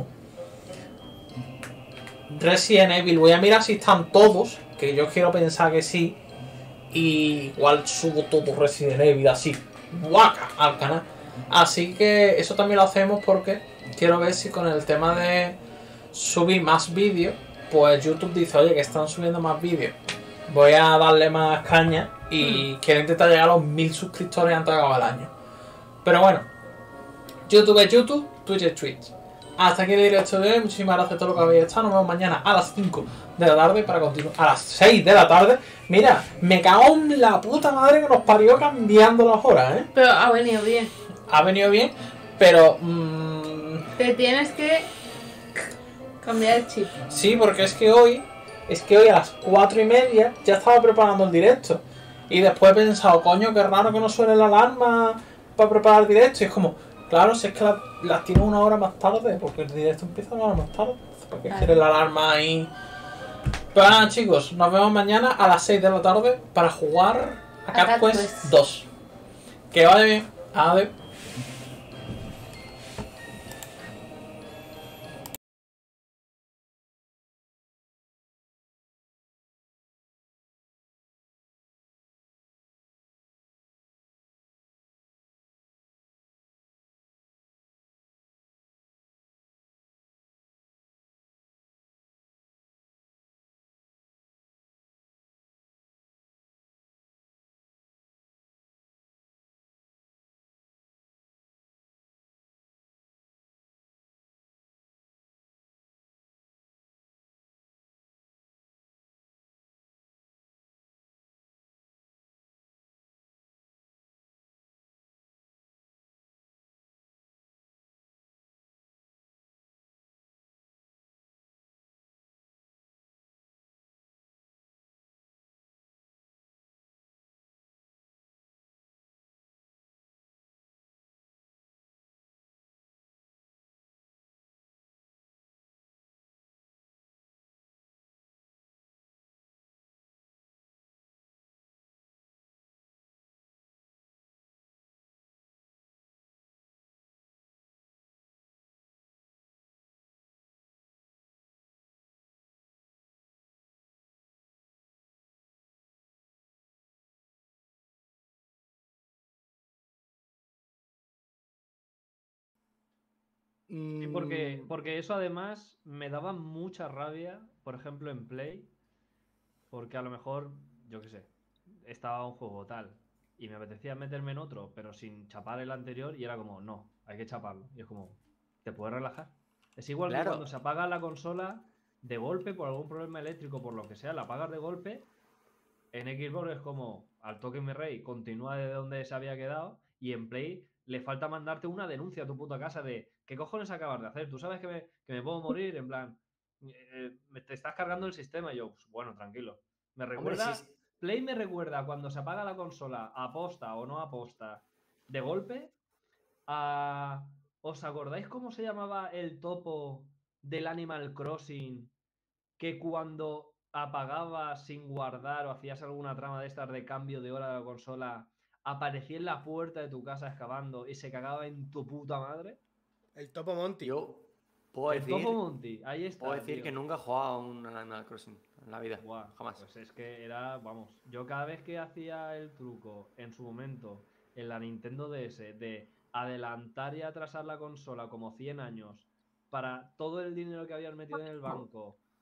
Resident Evil, voy a mirar si están todos, que yo quiero pensar que sí. Y igual subo todo Resident Evil así, guaca, al canal. Así que eso también lo hacemos porque quiero ver si con el tema de subir más vídeos, pues YouTube dice, oye, que están subiendo más vídeos. Voy a darle más caña y quiero intentar llegar a los mil suscriptores antes de acabar el año. Pero bueno, YouTube es YouTube, Twitch es Twitch. Hasta aquí el directo de hoy, muchísimas gracias a todos los que habéis estado. Nos vemos mañana a las cinco de la tarde para continuar. A las seis de la tarde. Mira, me cago en la puta madre que nos parió cambiando las horas, ¿eh? Pero ha venido bien. Ha venido bien, pero... Mmm, Te tienes que cambiar el chip. sí, porque es que hoy... Es que hoy a las cuatro y media ya estaba preparando el directo. Y después he pensado, coño, qué raro que no suene la alarma para preparar el directo. Y es como, claro, si es que las la tienes una hora más tarde, porque el directo empieza una hora más tarde. ¿Por qué Claro. quieres la alarma ahí? Pero nada, chicos, nos vemos mañana a las seis de la tarde para jugar a A Cat Cat Quest Quest. dos. Que vaya bien. Adiós. Sí, Mm, porque, porque eso además me daba mucha rabia, por ejemplo, en Play, porque a lo mejor, yo qué sé, estaba un juego tal y me apetecía meterme en otro, pero sin chapar el anterior y era como, no, hay que chaparlo. Y es como, ¿te puedes relajar? Es igual que claro, cuando se apaga la consola de golpe por algún problema eléctrico, por lo que sea, la apagas de golpe. En Xbox es como, al toque mi rey, continúa de donde se había quedado. Y en Play le falta mandarte una denuncia a tu puta casa de ¿qué cojones acabas de hacer? Tú sabes que me, que me puedo morir, en plan, eh, me te estás cargando el sistema. Y yo, pues, bueno, tranquilo. Me hombre, sí, recuerda, Play me recuerda cuando se apaga la consola, aposta o no aposta, de golpe, a... ¿Os acordáis cómo se llamaba el topo del Animal Crossing? Que cuando apagabas sin guardar o hacías alguna trama de estas de cambio de hora de la consola, aparecía en la puerta de tu casa excavando y se cagaba en tu puta madre. el Topo Monty. Yo puedo El Topo decir, Monty, ahí puedo está, decir que tío. nunca he jugado a un Animal Crossing en la vida. Buah, Jamás. pues es que era, vamos, yo cada vez que hacía el truco en su momento en la Nintendo D S de adelantar y atrasar la consola como cien años para todo el dinero que habías metido en el banco